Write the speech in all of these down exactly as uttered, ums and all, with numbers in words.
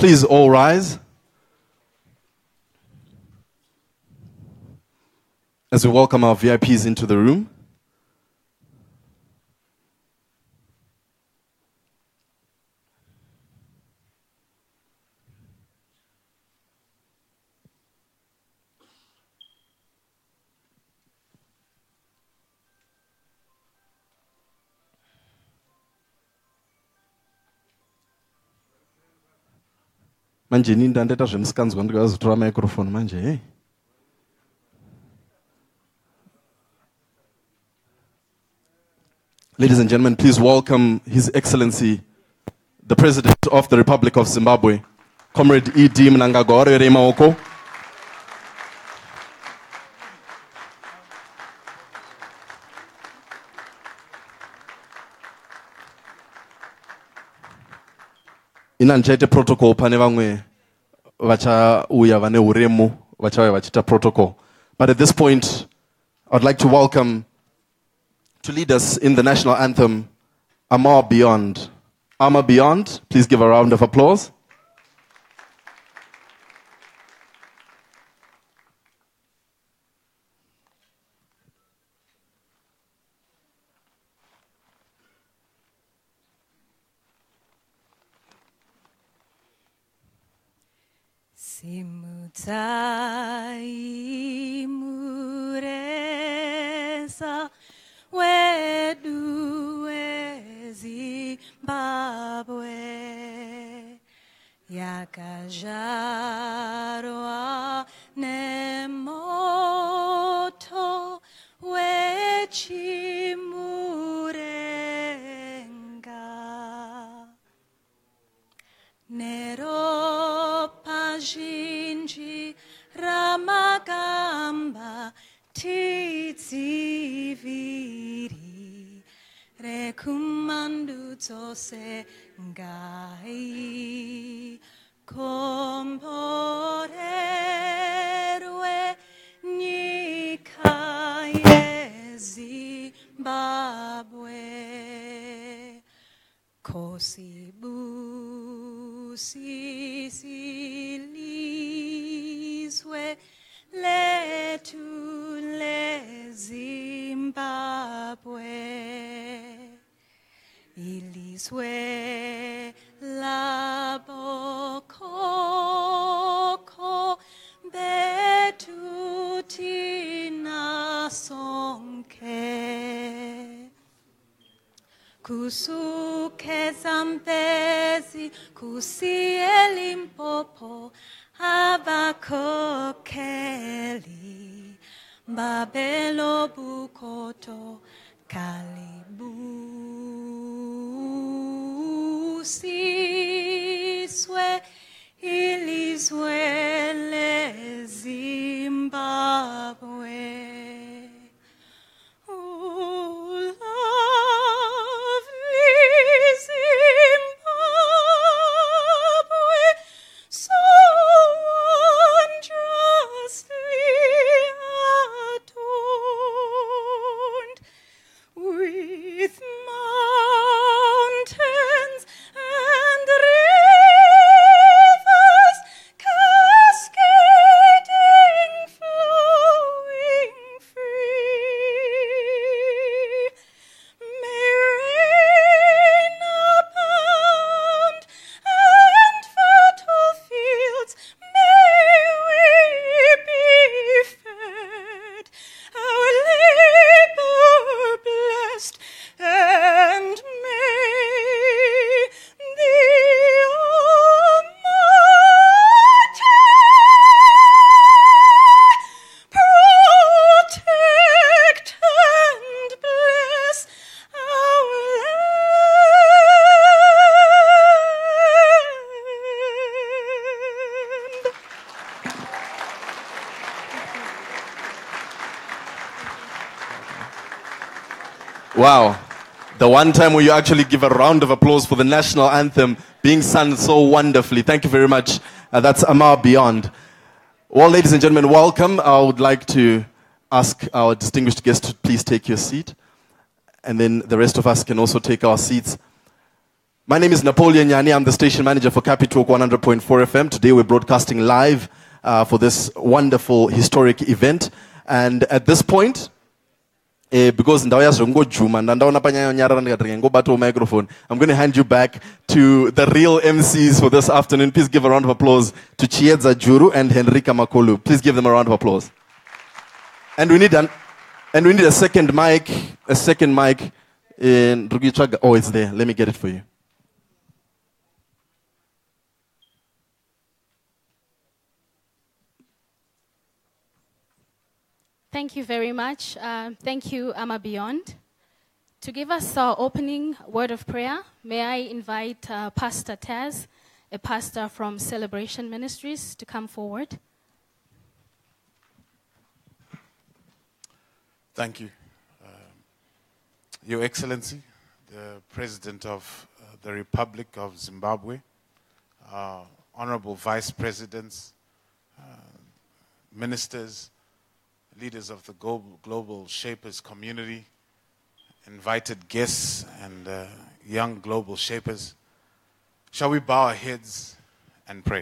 please all rise as we welcome our V I Ps into the room. Manje nini ndandeta zvemisikanzwa ndikazotora microphone manje hey. Ladies and gentlemen, please welcome His Excellency, the President of the Republic of Zimbabwe, Comrade E D Mnangagwa Remaoko. Inanjete protocol pane vamwe vachauya vane uremu vachauya vachita protocol. But at this point, I'd like to welcome to lead us in the national anthem, Amar Beyond. Amar Beyond, please give a round of applause. Simutai mureza wedu Zimbabwe yakajarwa nemoto wechimurenga neropa zhinji ramagamba tidziviri rekumandudzo sengai komborerwe nyika yeZimbabwe kosibusisizwe letu leZimbabwe ilizwe labokoko betu tina sonke kusuke Zambezi kusiye Limpopo abakokeli Babelo Bukoto Kalibu Siswe ilizwe leZimbabwe. Wow. The one time where you actually give a round of applause for the national anthem being sung so wonderfully. Thank you very much. Uh, that's Amar Beyond. Well, ladies and gentlemen, welcome. I would like to ask our distinguished guest to please take your seat. And then the rest of us can also take our seats. My name is Napoleon Yani. I'm the station manager for Capitalk one hundred point four F M. Today we're broadcasting live uh, for this wonderful historic event. And at this point, eh, because ndawo yazongo juma ndandaona panyanya nyara ndikati ngobato microphone, I'm going to hand you back to the real M Cs for this afternoon. Please give a round of applause to Chiedza Juru and Henrika Makolu. Please give them a round of applause. And we need an, and we need a second mic, a second mic. In oh, it's there. Let me get it for you. Thank you very much. Uh, thank you, Ama Beyond. To give us our opening word of prayer, may I invite uh, Pastor Taz, a pastor from Celebration Ministries, to come forward. Thank you. Uh, Your Excellency, the President of uh, the Republic of Zimbabwe, uh, Honorable Vice Presidents, uh, Ministers, leaders of the global, global Shapers community, invited guests and uh, young global Shapers, shall we bow our heads and pray?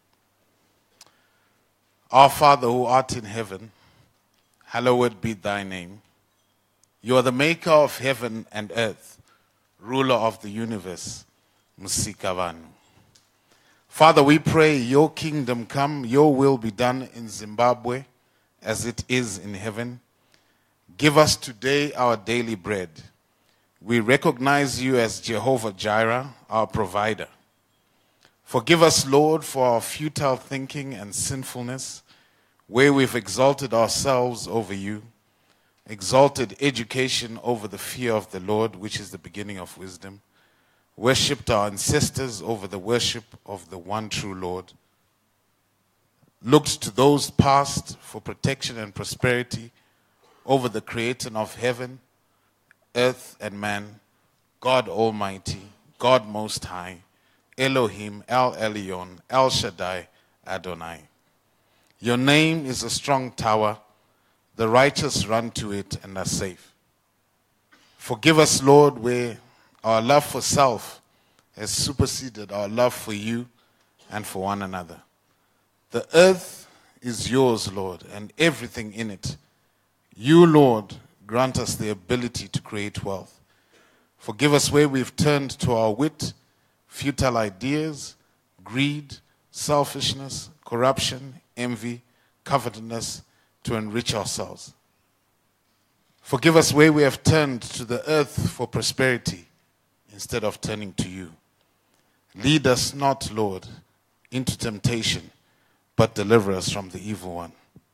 Our Father who art in heaven, hallowed be thy name. You are the maker of heaven and earth, ruler of the universe, Musikavanu. Father, we pray your kingdom come, your will be done in Zimbabwe as it is in heaven. Give us today our daily bread. We recognize you as Jehovah Jireh, our provider. Forgive us, Lord, for our futile thinking and sinfulness, where we've exalted ourselves over you, exalted education over the fear of the Lord, which is the beginning of wisdom, worshipped our ancestors over the worship of the one true Lord, looked to those past for protection and prosperity over the Creator of heaven, earth, and man, God Almighty, God Most High, Elohim, El Elyon, El Shaddai, Adonai. Your name is a strong tower. The righteous run to it and are safe. Forgive us, Lord, where our love for self has superseded our love for you and for one another. The earth is yours, Lord, and everything in it. You, Lord, grant us the ability to create wealth. Forgive us where we've turned to our wit, futile ideas, greed, selfishness, corruption, envy, covetousness, to enrich ourselves. Forgive us where we have turned to the earth for prosperity instead of turning to you. Lead us not, Lord, into temptation, but deliver us from the evil one.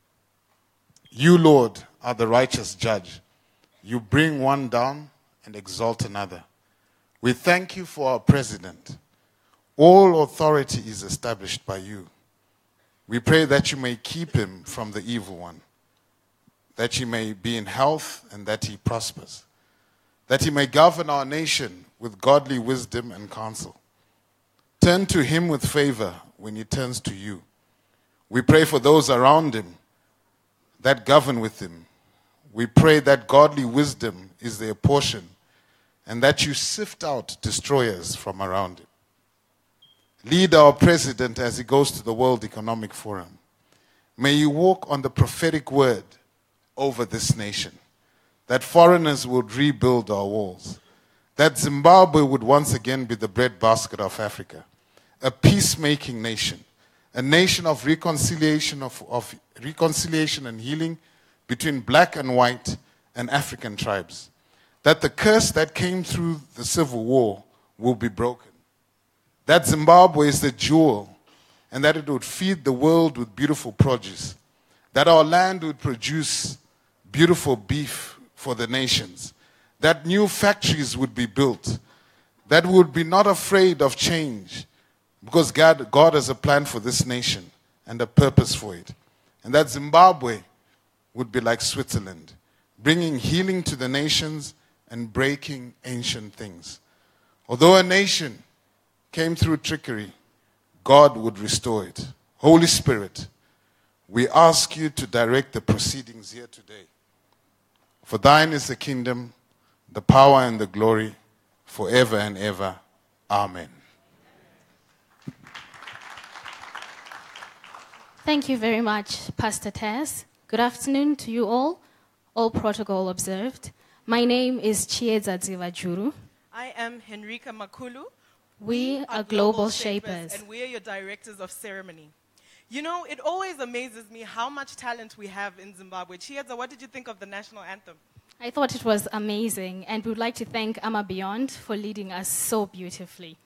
You, Lord, are the righteous judge. You bring one down and exalt another. We thank you for our president. All authority is established by you. We pray that you may keep him from the evil one, that he may be in health and that he prospers, that he may govern our nation with godly wisdom and counsel. Turn to him with favor when he turns to you. We pray for those around him that govern with him. We pray that godly wisdom is their portion and that you sift out destroyers from around him. Lead our president as he goes to the World Economic Forum. May you walk on the prophetic word over this nation, that foreigners would rebuild our walls, that Zimbabwe would once again be the breadbasket of Africa, a peacemaking nation, a nation of reconciliation, of, of reconciliation and healing between black and white and African tribes, that the curse that came through the civil war will be broken, that Zimbabwe is the jewel and that it would feed the world with beautiful produce, that our land would produce beautiful beef for the nations, that new factories would be built, that we would be not afraid of change because God, God has a plan for this nation and a purpose for it, and that Zimbabwe would be like Switzerland, bringing healing to the nations and breaking ancient things. Although a nation came through trickery, God would restore it. Holy Spirit, we ask you to direct the proceedings here today. For thine is the kingdom, the power and the glory, forever and ever. Amen. Thank you very much, Pastor Taz. Good afternoon to you all, all protocol observed. My name is Chieza Dzivajuru. I am Henrika Makulu. We are Global Shapers. And we are your directors of ceremony. You know, it always amazes me how much talent we have in Zimbabwe. Chieza, what did you think of the national anthem? I thought it was amazing, and we would like to thank Ama Beyond for leading us so beautifully.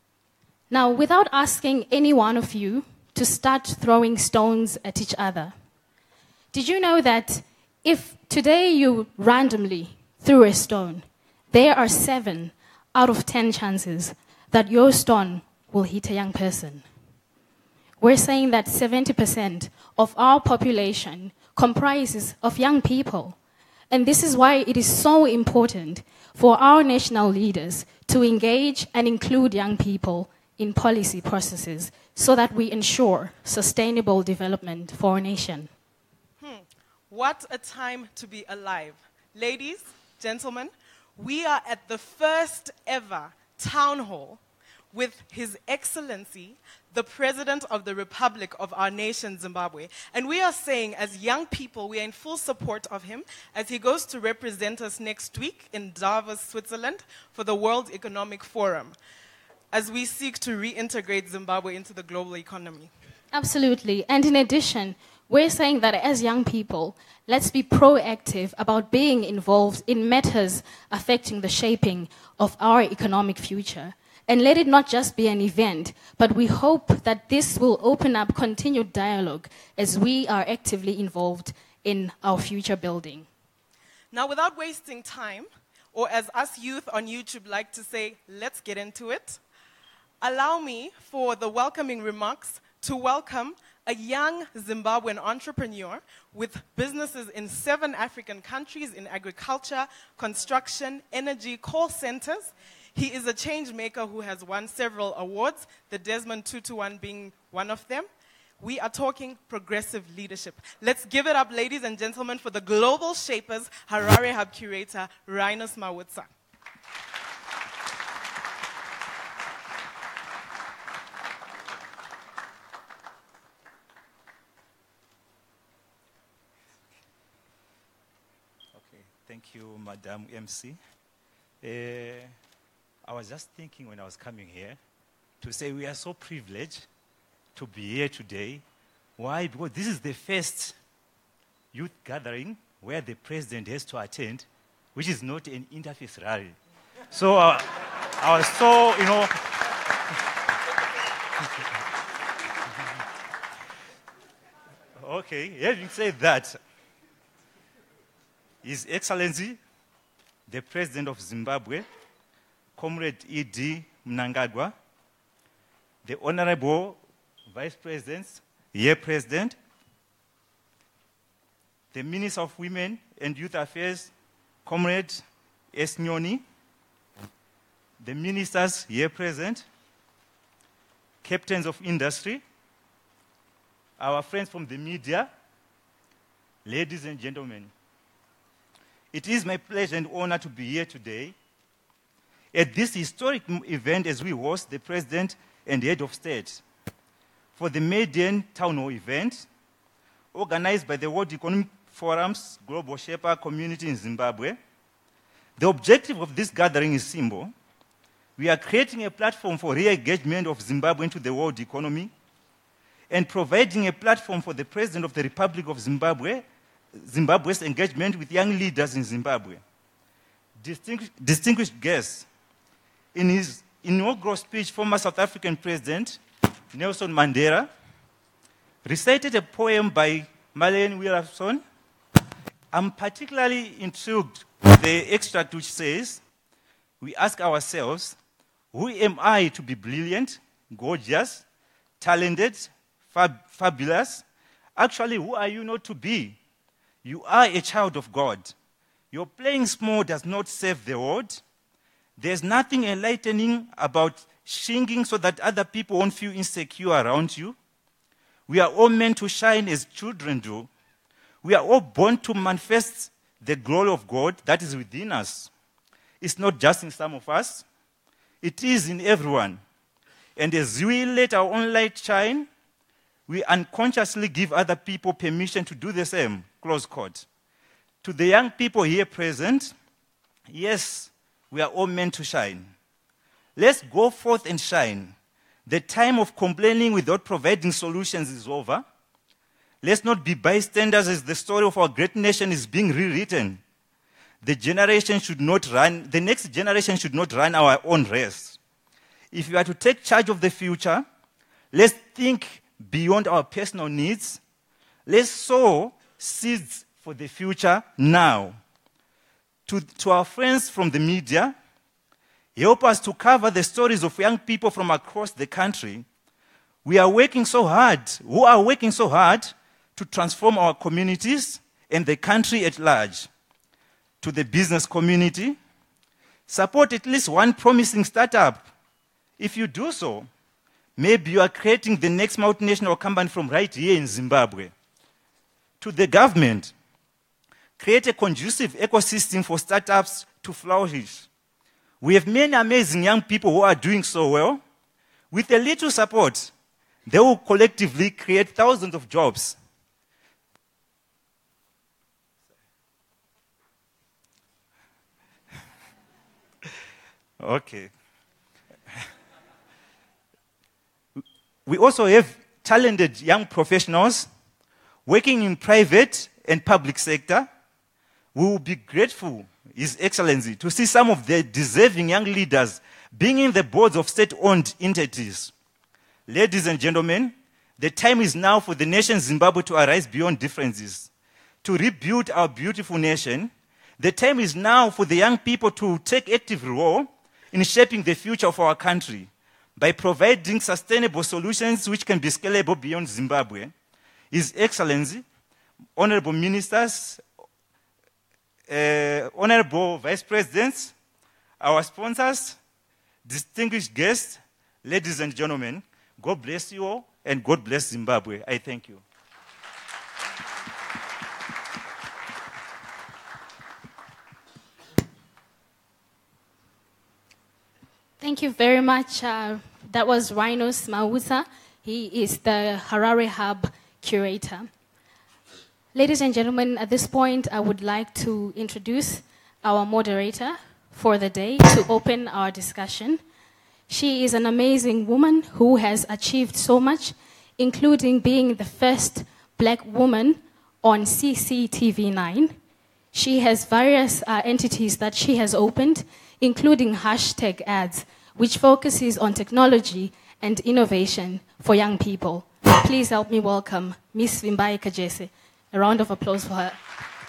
Now, without asking any one of you to start throwing stones at each other, did you know that if today you randomly threw a stone, there are seven out of ten chances that your stone will hit a young person? We're saying that seventy percent of our population comprises of young people. And this is why it is so important for our national leaders to engage and include young people in policy processes so that we ensure sustainable development for our nation. Hmm. What a time to be alive. Ladies, gentlemen, we are at the first ever town hall with His Excellency, the President of the Republic of our nation, Zimbabwe. And we are saying, as young people, we are in full support of him as he goes to represent us next week in Davos, Switzerland, for the World Economic Forum, as we seek to reintegrate Zimbabwe into the global economy. Absolutely. And in addition, we're saying that as young people, let's be proactive about being involved in matters affecting the shaping of our economic future. And let it not just be an event, but we hope that this will open up continued dialogue as we are actively involved in our future building. Now, without wasting time, or as us youth on YouTube like to say, let's get into it, allow me for the welcoming remarks to welcome a young Zimbabwean entrepreneur with businesses in seven African countries in agriculture, construction, energy, call centers. He is a change maker who has won several awards, the Desmond Tutu one being one of them. We are talking progressive leadership. Let's give it up, ladies and gentlemen, for the Global Shapers Harare Hub Curator, Rhinus Mawutsa. Okay, thank you, Madam M C. Uh, I was just thinking when I was coming here to say we are so privileged to be here today. Why? Because this is the first youth gathering where the president has to attend, which is not an interfaith rally. So uh, I was so, you know, okay, having said that, His Excellency, the President of Zimbabwe, Comrade E D Mnangagwa, the Honorable Vice Presidents, Year President, the Minister of Women and Youth Affairs, Comrade S. Nyoni, the Ministers here present, Captains of Industry, our friends from the media, ladies and gentlemen. It is my pleasure and honor to be here today at this historic event as we host the President and Head of State for the maiden Town Hall event organized by the World Economic Forum's Global Shaper community in Zimbabwe. The objective of this gathering is simple. We are creating a platform for re-engagement of Zimbabwe into the world economy and providing a platform for the President of the Republic of Zimbabwe, Zimbabwe's engagement with young leaders in Zimbabwe. Distinguished, distinguished guests, in his inaugural speech, former South African President Nelson Mandela recited a poem by Marianne Williamson. I'm particularly intrigued with the extract which says, we ask ourselves, who am I to be brilliant, gorgeous, talented, fab- fabulous? Actually, who are you not to be? You are a child of God. Your playing small does not save the world. There's nothing enlightening about singing so that other people won't feel insecure around you. We are all meant to shine as children do. We are all born to manifest the glory of God that is within us. It's not just in some of us. It is in everyone. And as we let our own light shine, we unconsciously give other people permission to do the same, close quote. To the young people here present, yes, we are all meant to shine. Let's go forth and shine. The time of complaining without providing solutions is over. Let's not be bystanders as the story of our great nation is being rewritten. The generation should not run, the next generation should not run our own race. If we are to take charge of the future, let's think beyond our personal needs. Let's sow seeds for the future now. To, to our friends from the media, help us to cover the stories of young people from across the country. We are working so hard, who are working so hard to transform our communities and the country at large. To the business community, support at least one promising startup. If you do so, maybe you are creating the next multinational company from right here in Zimbabwe. To the government, create a conducive ecosystem for startups to flourish. We have many amazing young people who are doing so well. With a little support, they will collectively create thousands of jobs. Okay. We also have talented young professionals working in private and public sector. We will be grateful, His Excellency, to see some of the deserving young leaders being in the boards of state-owned entities. Ladies and gentlemen, the time is now for the nation Zimbabwe to arise beyond differences, to rebuild our beautiful nation. The time is now for the young people to take active role in shaping the future of our country by providing sustainable solutions which can be scalable beyond Zimbabwe. His Excellency, Honorable Ministers, uh, Honorable Vice Presidents, our sponsors, distinguished guests, ladies and gentlemen, God bless you all and God bless Zimbabwe. I thank you. Thank you very much. Uh, that was Rhinos Mauza. He is the Harare Hub curator. Ladies and gentlemen, at this point, I would like to introduce our moderator for the day to open our discussion. She is an amazing woman who has achieved so much, including being the first black woman on C C T V nine. She has various uh, entities that she has opened, including hashtag ads, which focuses on technology and innovation for young people. Please help me welcome Miss Vimbai Kajese. A round of applause for her.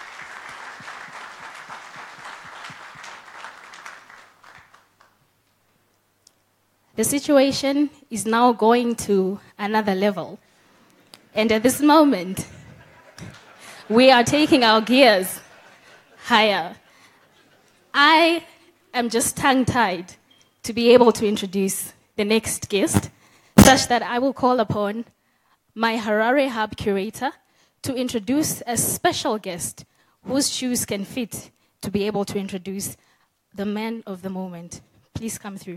The situation is now going to another level. And at this moment, we are taking our gears higher. I am just tongue-tied to be able to introduce the next guest, such that I will call upon my Harare Hub curator to introduce a special guest whose shoes can fit to be able to introduce the man of the moment. Please come through.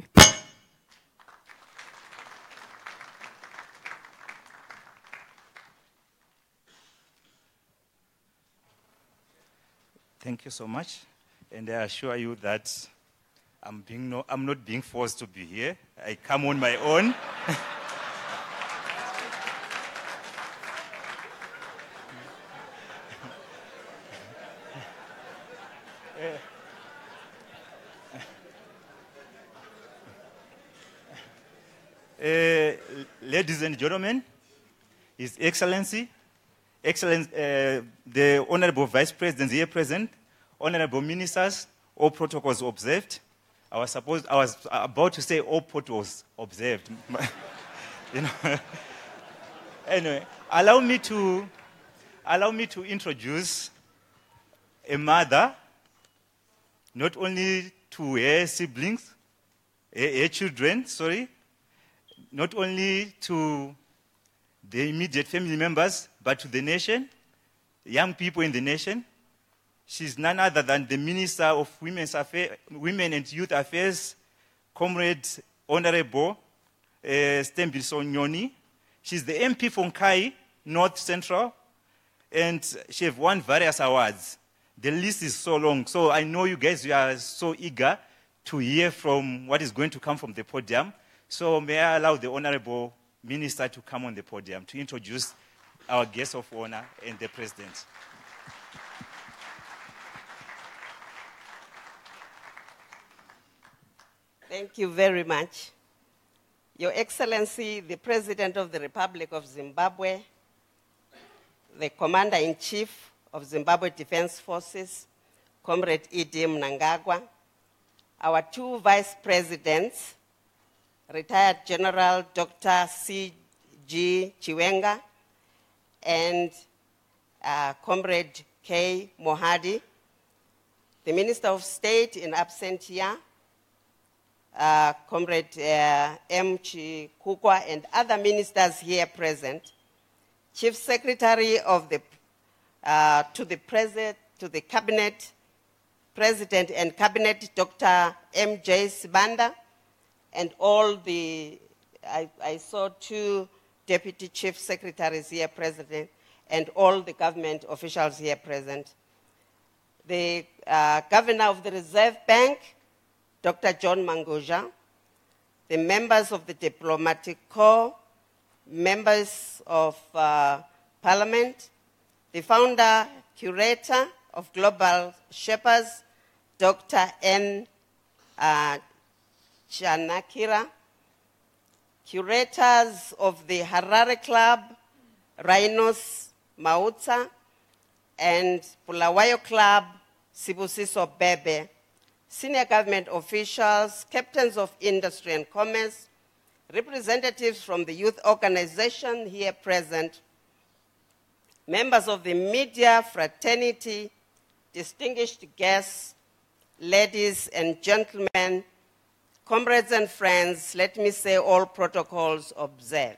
Thank you so much. And I assure you that I'm, being no, I'm not being forced to be here. I come on my own. Uh, ladies and gentlemen, His Excellency, Excellence, uh, the Honorable Vice President here present, Honorable Ministers, all protocols observed. I was supposed, I was about to say all protocols observed. You know. Anyway, allow me to allow me to introduce a mother, not only to her siblings, her, her children, sorry, not only to the immediate family members, but to the nation, young people in the nation. She's none other than the Minister of Women's Affairs, Women and Youth Affairs, Comrade Honorable uh, Stembiso Nyoni. She's the M P from Kai, North Central, and she has won various awards. The list is so long, so I know you guys you are so eager to hear from what is going to come from the podium. So may I allow the Honorable Minister to come on the podium to introduce our guest of honor and the President. Thank you very much. Your Excellency, the President of the Republic of Zimbabwe, the Commander-in-Chief of Zimbabwe Defense Forces, Comrade Idi Mnangagwa, our two Vice Presidents, retired General Doctor C G Chiwenga and uh, Comrade K. Mohadi, the Minister of State in absentia, uh, Comrade uh, M. Chikukwa, and other ministers here present, Chief Secretary of the, uh, to the President, to the Cabinet, President and Cabinet, Doctor M J Sibanda, and all the, I, I saw two Deputy Chief Secretaries here present, and all the government officials here present. The uh, Governor of the Reserve Bank, Doctor John Mangoja, the members of the Diplomatic Corps, members of uh, Parliament, the founder, curator of Global Shepherds, Doctor N. Uh, Chanakira, curators of the Harare Club, Rhinos Mautsa, and Bulawayo Club, Sibusiso Bebe, senior government officials, captains of industry and commerce, representatives from the youth organization here present, members of the media fraternity, distinguished guests, ladies and gentlemen, comrades and friends, let me say all protocols observed.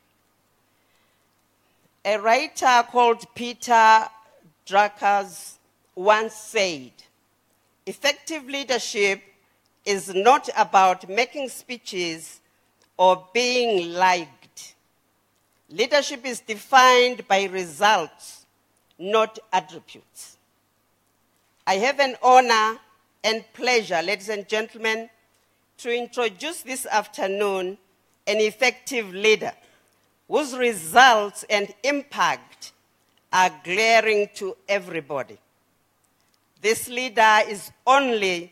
A writer called Peter Drucker once said, effective leadership is not about making speeches or being liked. Leadership is defined by results, not attributes. I have an honor and pleasure, ladies and gentlemen, to introduce this afternoon an effective leader whose results and impact are glaring to everybody. This leader is only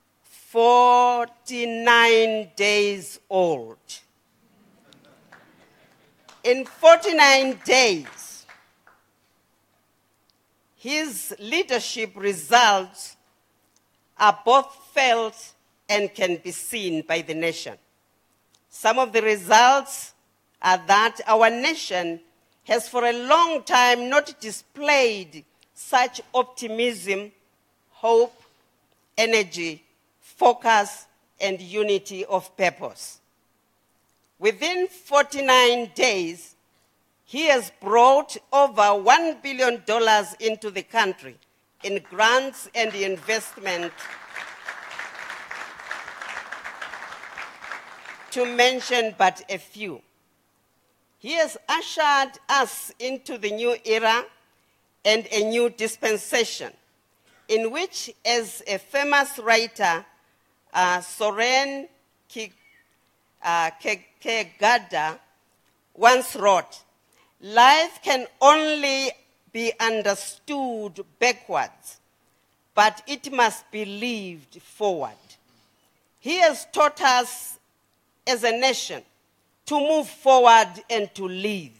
forty-nine days old. In forty-nine days, his leadership results are both felt and can be seen by the nation. Some of the results are that our nation has for a long time not displayed such optimism, hope, energy, focus, and unity of purpose. Within forty-nine days, he has brought over one billion dollars into the country in grants and investment, to mention but a few. He has ushered us into the new era and a new dispensation in which, as a famous writer, uh, Soren Kierkegaard once wrote, life can only be understood backwards, but it must be lived forward. He has taught us as a nation to move forward and to live.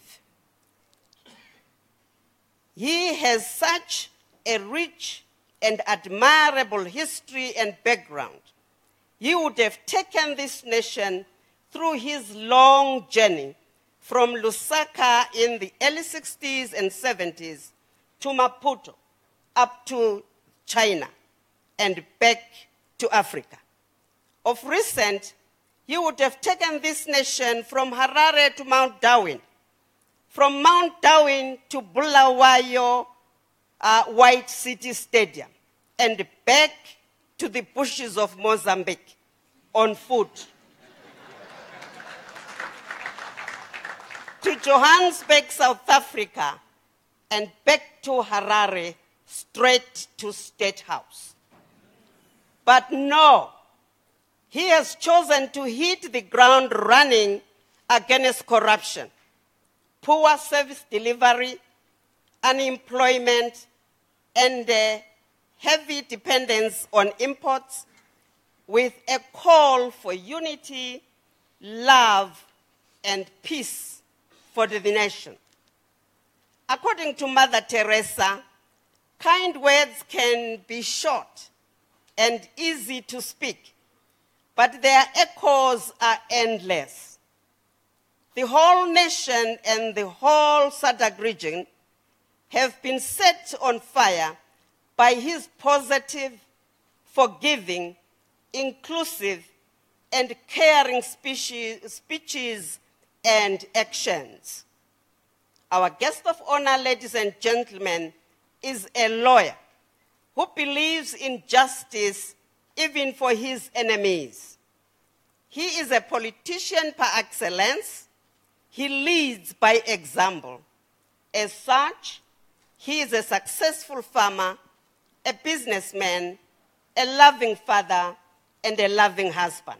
He has such a rich and admirable history and background. He would have taken this nation through his long journey from Lusaka in the early sixties and seventies to Maputo, up to China, and back to Africa. Of recent, he would have taken this nation from Harare to Mount Darwin, from Mount Darwin to Bulawayo uh, White City Stadium, and back to the bushes of Mozambique. on foot to Johannesburg, South Africa, and back to Harare, straight to State House. But no, he has chosen to hit the ground running against corruption, poor service delivery, unemployment, and uh, heavy dependence on imports, with a call for unity, love, and peace for the nation. According to Mother Teresa, kind words can be short and easy to speak, but their echoes are endless. The whole nation and the whole S A D C region have been set on fire by his positive, forgiving, inclusive, and caring speeches, speeches and actions. Our guest of honor, ladies and gentlemen, is a lawyer who believes in justice even for his enemies. He is a politician par excellence. He leads by example. As such, he is a successful farmer, a businessman, a loving father, and a loving husband.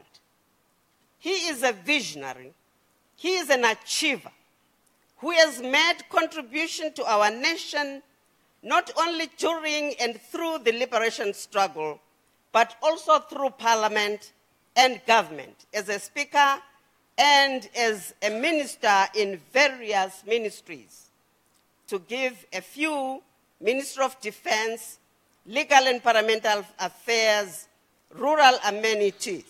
He is a visionary. He is an achiever who has made contribution to our nation not only during and through the liberation struggle, but also through parliament and government, as a speaker and as a minister in various ministries. To give a few, Minister of Defense, Legal and Parliamentary Affairs, Rural Amenities.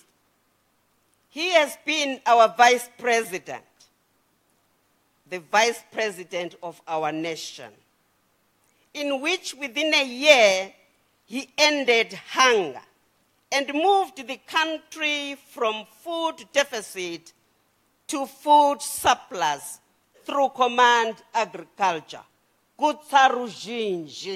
He has been our vice president, the vice president of our nation, in which within a year he ended hunger and moved the country from food deficit to food surplus through command agriculture. Kutsa ruzhinji.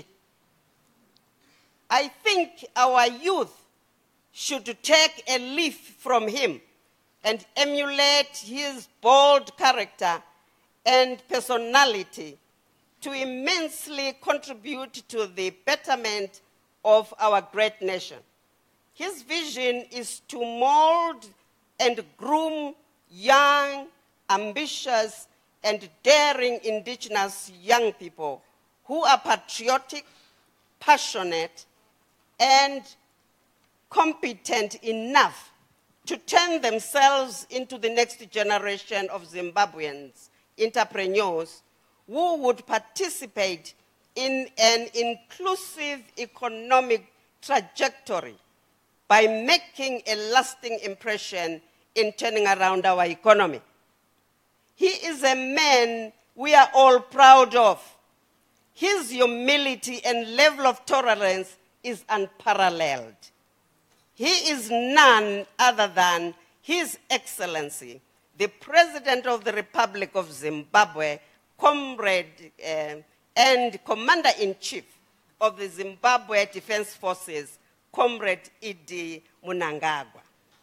I think our youth should take a leaf from him and emulate his bold character and personality to immensely contribute to the betterment of our great nation. His vision is to mold and groom young, ambitious, and daring indigenous young people who are patriotic, passionate, and competent enough to turn themselves into the next generation of Zimbabweans, entrepreneurs, who would participate in an inclusive economic trajectory by making a lasting impression in turning around our economy. He is a man we are all proud of. His humility and level of tolerance is unparalleled. He is none other than His Excellency, the President of the Republic of Zimbabwe, Comrade uh, and Commander-in-Chief of the Zimbabwe Defense Forces, Comrade Idi Mnangagwa.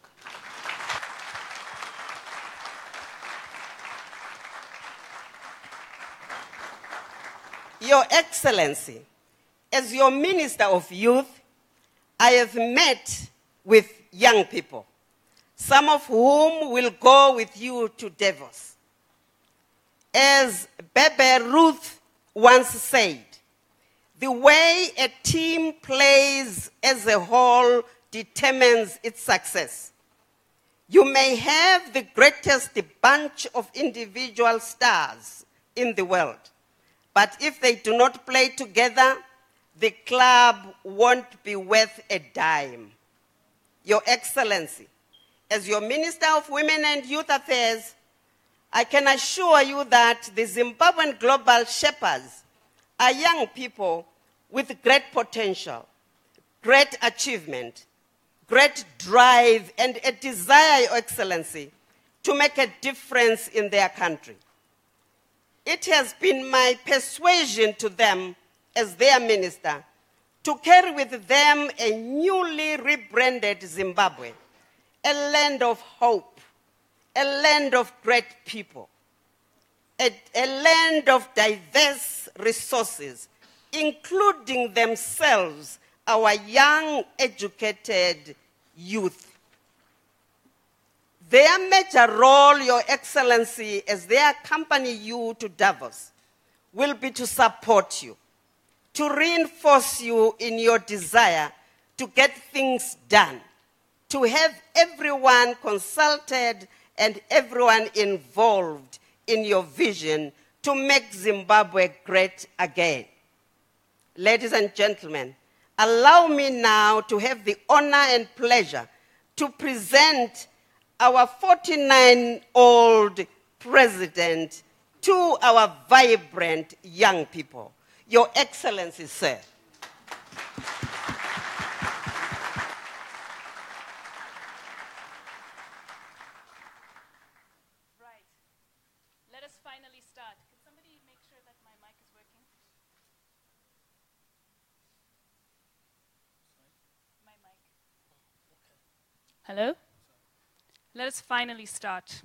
Your Excellency, as your Minister of Youth, I have met with young people, some of whom will go with you to Davos. As Babe Ruth once said, the way a team plays as a whole determines its success. You may have the greatest bunch of individual stars in the world, but if they do not play together, the club won't be worth a dime. Your Excellency, as your Minister of Women and Youth Affairs, I can assure you that the Zimbabwean Global Shepherds are young people with great potential, great achievement, great drive, and a desire, Your Excellency, to make a difference in their country. It has been my persuasion to them as their minister to carry with them a newly rebranded Zimbabwe, a land of hope, a land of great people, a, a land of diverse resources, including themselves, our young, educated youth. Their major role, Your Excellency, as they accompany you to Davos, will be to support you, to reinforce you in your desire to get things done, to have everyone consulted and everyone involved in your vision to make Zimbabwe great again. Ladies and gentlemen, allow me now to have the honor and pleasure to present our forty-nine-year-old president to our vibrant young people. Your Excellency, sir. Right. Let us finally start. Can somebody make sure that my mic is working? My mic. Hello? Let us finally start.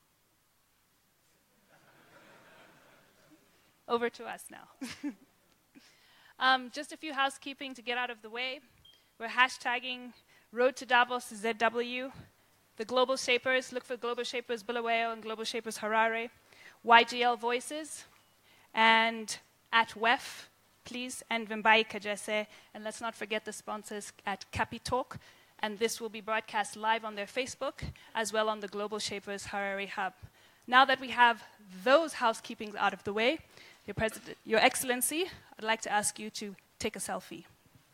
Over to us now. um, just a few housekeeping to get out of the way. We're hashtagging Road to Davos Z W. The Global Shapers, look for Global Shapers Bulawayo and Global Shapers Harare. Y G L Voices, and at W E F, please, and Vimbai Kajese. And let's not forget the sponsors at Capitalk. And this will be broadcast live on their Facebook, as well on the Global Shapers Harare Hub. Now that we have those housekeepings out of the way, Your, President, Your Excellency, I'd like to ask you to take a selfie.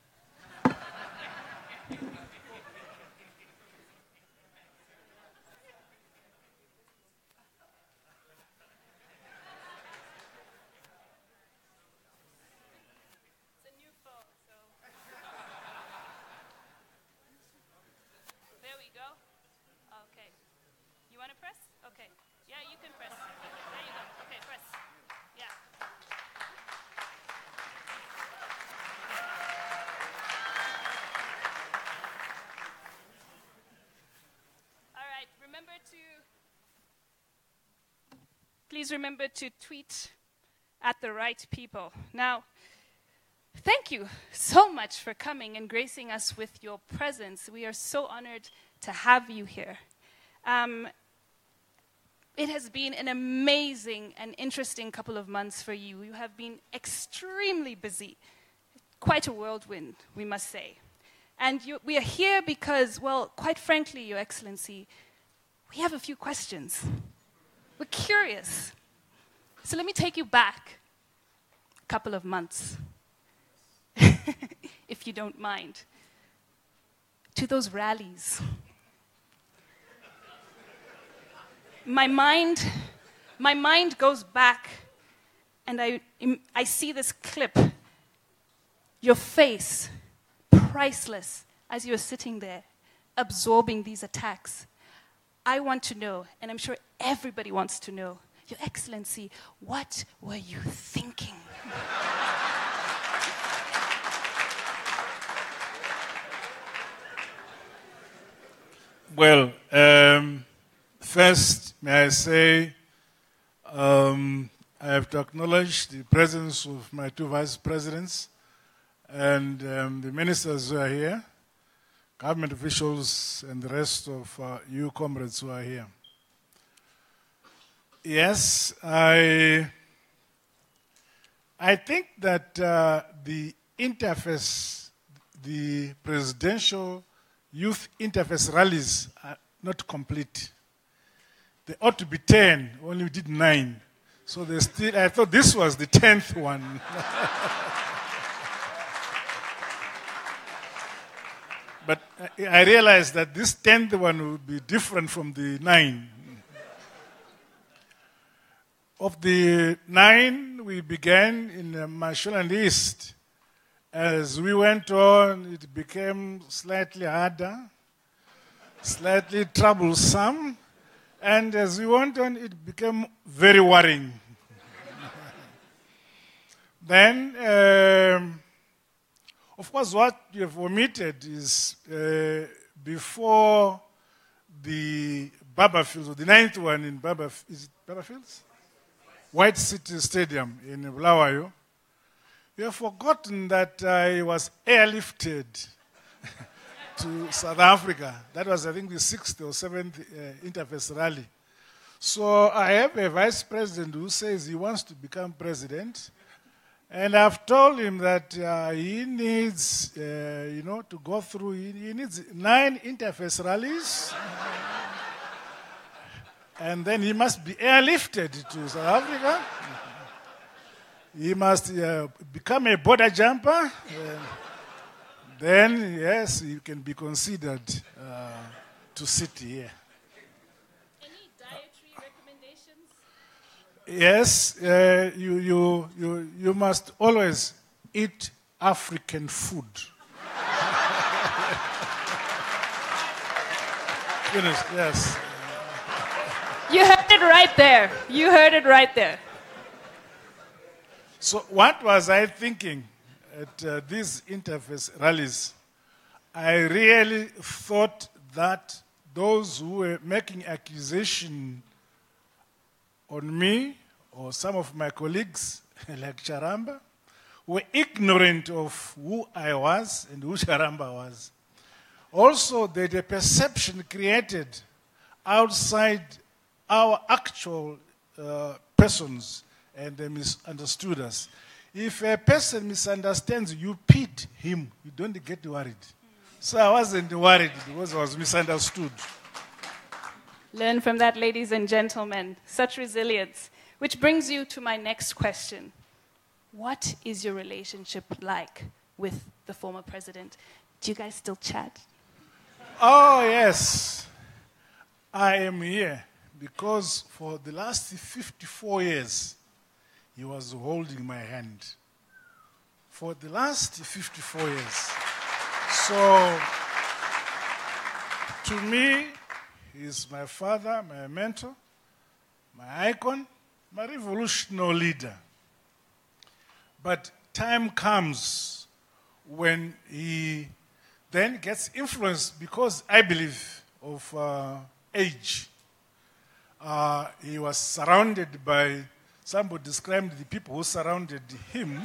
It's a new phone, so... There we go. Okay. You want to press? Okay. Yeah, you can press. There you go. Okay, press. Yeah. All right. Remember to... Please remember to tweet at the right people. Now, thank you so much for coming and gracing us with your presence. We are so honored to have you here. Um, it has been an amazing and interesting couple of months for you. You have been extremely busy. Quite a whirlwind, we must say. And you, we are here because, well, quite frankly, Your Excellency, we have a few questions. We're curious. So let me take you back a couple of months. If you don't mind, to those rallies. My mind, my mind goes back, and I, I see this clip. Your face, priceless, as you're sitting there, absorbing these attacks. I want to know, and I'm sure everybody wants to know, Your Excellency, what were you thinking? Well, um, first, may I say, um, I have to acknowledge the presence of my two vice presidents and um, the ministers who are here, government officials, and the rest of uh, you comrades who are here. Yes, I, I think that uh, the interface, the presidential youth interface rallies are not complete. They ought to be ten, only we did nine. So they still, I thought this was the tenth one. But I realized that this tenth one would be different from the nine. Of the nine, we began in uh, Mashonaland East. As we went on, it became slightly harder, slightly troublesome, and as we went on, it became very worrying. Then, um, of course, what you have omitted is uh, before the Barberfields, or the ninth one in Barberf- is it Barberfields? White City Stadium in Bulawayo, you have forgotten that I was airlifted to South Africa. That was, I think, the sixth or seventh uh, Interface rally. So I have a vice president who says he wants to become president. And I've told him that uh, he needs, uh, you know, to go through, he, he needs nine Interface rallies. And then he must be airlifted to South Africa. He must uh, become a border jumper. Uh, then, yes, he can be considered uh, to sit here. Any dietary recommendations? Yes, uh, you, you, you, you must always eat African food. Finished, yes. You heard it right there. You heard it right there. So what was I thinking at uh, these Interface rallies? I really thought that those who were making accusation on me or some of my colleagues, like Charamba, were ignorant of who I was and who Charamba was. Also, that the perception created outside our actual uh, persons, and they misunderstood us. If a person misunderstands you, you pity him. You don't get worried. So I wasn't worried because I was misunderstood. Learn from that, ladies and gentlemen. Such resilience. Which brings you to my next question. What is your relationship like with the former president? Do you guys still chat? Oh, yes. I am here because for the last fifty-four years, he was holding my hand. For the last fifty-four years. So, to me, he is my father, my mentor, my icon, my revolutionary leader. But time comes when he then gets influenced because, I believe, of uh, age. Uh, he was surrounded by, somebody described the people who surrounded him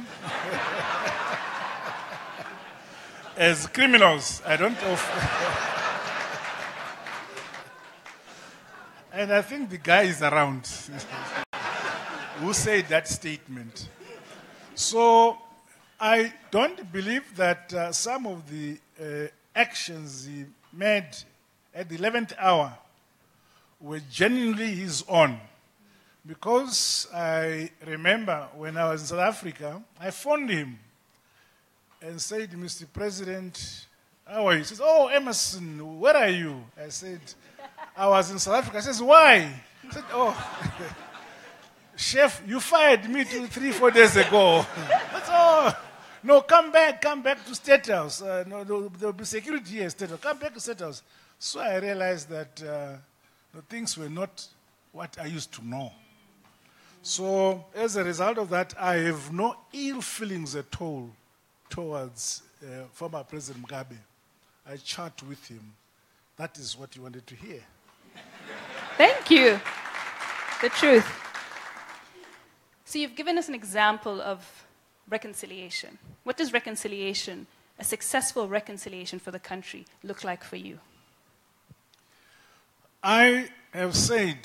as criminals. I don't know if and I think the guy is around who said that statement. So I don't believe that uh, some of the uh, actions he made at the eleventh hour were genuinely his own. Because I remember when I was in South Africa, I phoned him and said, Mister President, how are you? He says, oh, Emerson, where are you? I said, I was in South Africa. I says, why? I said, oh, Chef, you fired me two, three, four days ago. That's all. No, come back, come back to State House. Uh, no, there will be security here at State House. Come back to State House. So I realized that uh, the things were not what I used to know. So as a result of that, I have no ill feelings at all towards uh, former President Mugabe. I chat with him. That is what you wanted to hear. Thank you. The truth. So you've given us an example of reconciliation. What does reconciliation, a successful reconciliation for the country, look like for you? I have said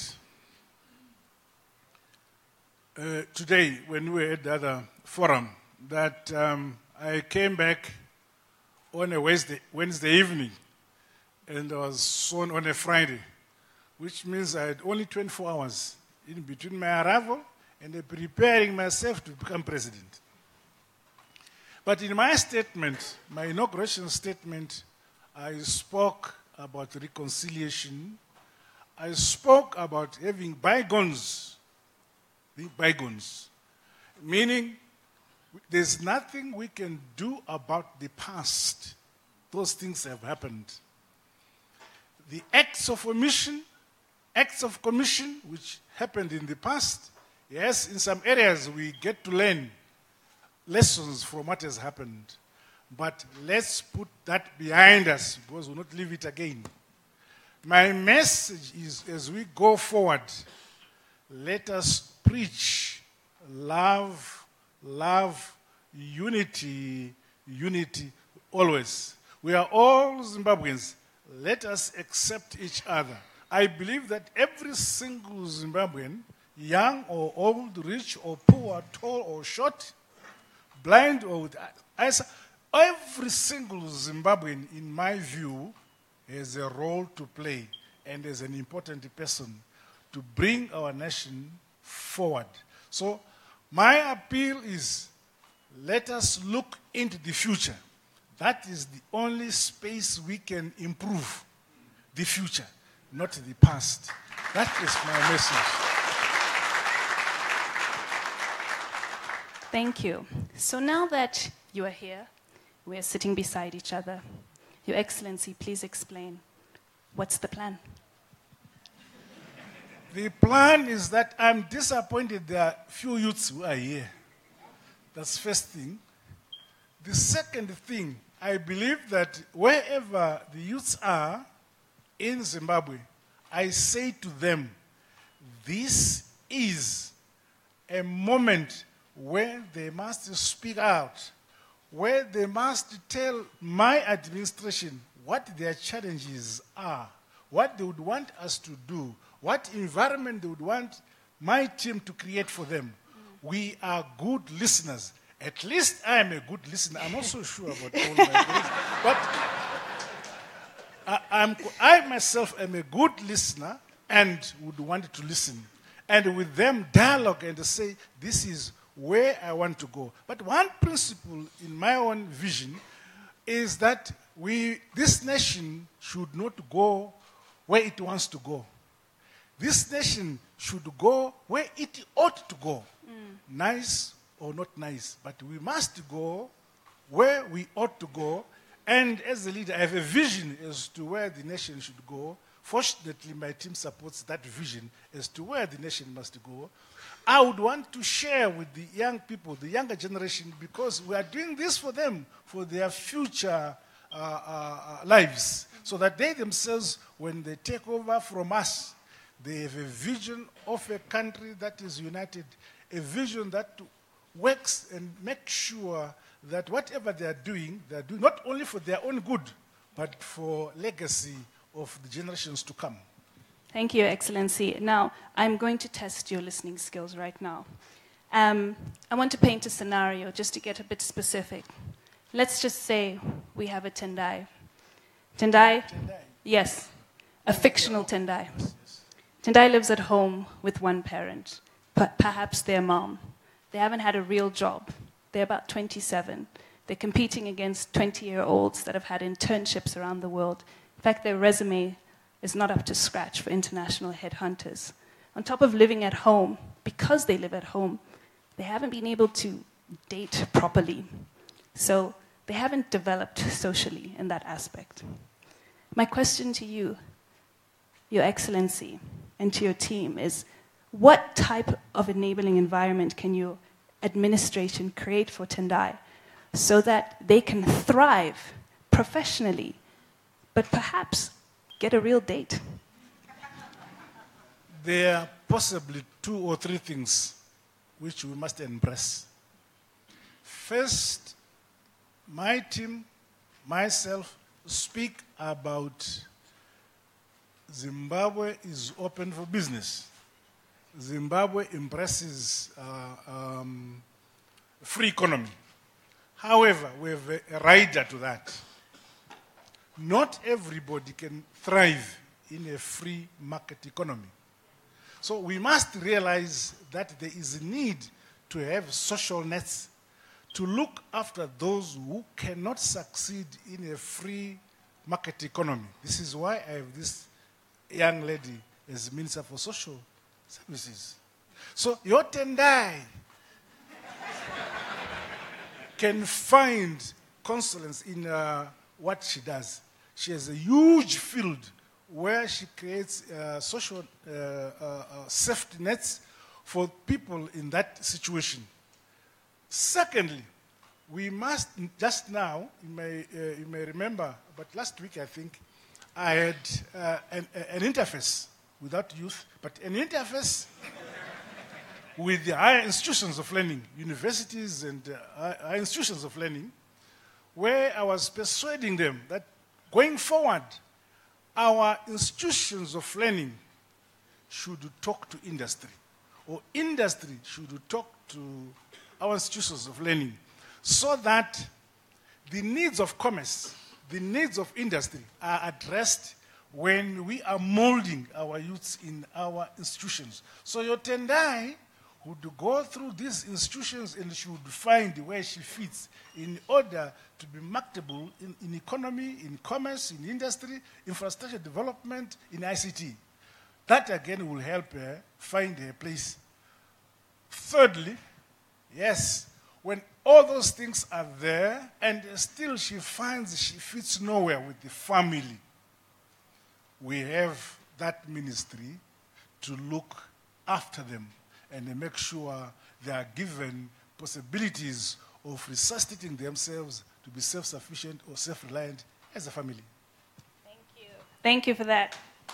uh, today when we were at the other forum that um, I came back on a Wednesday, Wednesday evening and I was sworn on a Friday, which means I had only twenty-four hours in between my arrival and preparing myself to become president. But in my statement, my inauguration statement, I spoke about reconciliation. I spoke about having bygones, being bygones, meaning there's nothing we can do about the past. Those things have happened. The acts of omission, acts of commission, which happened in the past, yes, in some areas we get to learn lessons from what has happened. But let's put that behind us because we'll not leave it again. My message is, as we go forward, let us preach love, love, unity, unity always. We are all Zimbabweans. Let us accept each other. I believe that every single Zimbabwean, young or old, rich or poor, tall or short, blind or with eyes, every single Zimbabwean, in my view, has a role to play and is an important person to bring our nation forward. So my appeal is, let us look into the future. That is the only space we can improve the future, not the past. That is my message. Thank you. So now that you are here, we are sitting beside each other. Your Excellency, please explain. What's the plan? The plan is that I'm disappointed there are few youths who are here. That's first thing. The second thing, I believe that wherever the youths are in Zimbabwe, I say to them, this is a moment where they must speak out, where they must tell my administration what their challenges are, what they would want us to do, what environment they would want my team to create for them. Mm. We are good listeners. At least I am a good listener. I'm not so sure about all my colleagues. But I, I'm, I myself am a good listener and would want to listen. And with them dialogue and say, this is where I want to go. But one principle in my own vision is that we, this nation should not go where it wants to go. This nation should go where it ought to go. Mm. Nice or not nice, but we must go where we ought to go. And as a leader, I have a vision as to where the nation should go. Fortunately, my team supports that vision as to where the nation must go. I would want to share with the young people, the younger generation, because we are doing this for them, for their future uh, uh, lives, so that they themselves, when they take over from us, they have a vision of a country that is united, a vision that works and makes sure that whatever they are doing, they are doing not only for their own good, but for legacy of the generations to come. Thank you, Excellency. Now, I'm going to test your listening skills right now. Um, I want to paint a scenario just to get a bit specific. Let's just say we have a Tendai. Tendai? Tendai. Yes, a fictional Tendai. Tendai lives at home with one parent, perhaps their mom. They haven't had a real job. They're about twenty-seven. They're competing against twenty-year-olds that have had internships around the world. In fact, their resume is not up to scratch for international headhunters. On top of living at home, because they live at home, they haven't been able to date properly. So they haven't developed socially in that aspect. My question to you, Your Excellency, and to your team is, what type of enabling environment can your administration create for Tendai so that they can thrive professionally, but perhaps get a real date? There are possibly two or three things which we must embrace. First, my team, myself, speak about Zimbabwe is open for business. Zimbabwe embraces uh, um, free economy. However, we have a, a rider to that. Not everybody can thrive in a free market economy. So we must realize that there is a need to have social nets to look after those who cannot succeed in a free market economy. This is why I have this young lady as Minister for Social Services. So your Tendai can find consolence in uh, what she does. She has a huge field where she creates uh, social uh, uh, uh, safety nets for people in that situation. Secondly, we must just now, you may, uh, you may remember, but last week I think, I had uh, an, an interface without youth, but an interface with the higher institutions of learning, universities and uh, higher institutions of learning, where I was persuading them that going forward, our institutions of learning should talk to industry, or industry should talk to our institutions of learning, so that the needs of commerce, the needs of industry are addressed when we are molding our youths in our institutions. So your Tendai would go through these institutions and she would find where she fits in order to be marketable in, in economy, in commerce, in industry, infrastructure development, in I C T. That again will help her find her place. Thirdly, yes, when all those things are there and still she finds she fits nowhere with the family, we have that ministry to look after them and make sure they are given possibilities of resuscitating themselves to be self-sufficient or self-reliant as a family. Thank you. Thank you for that.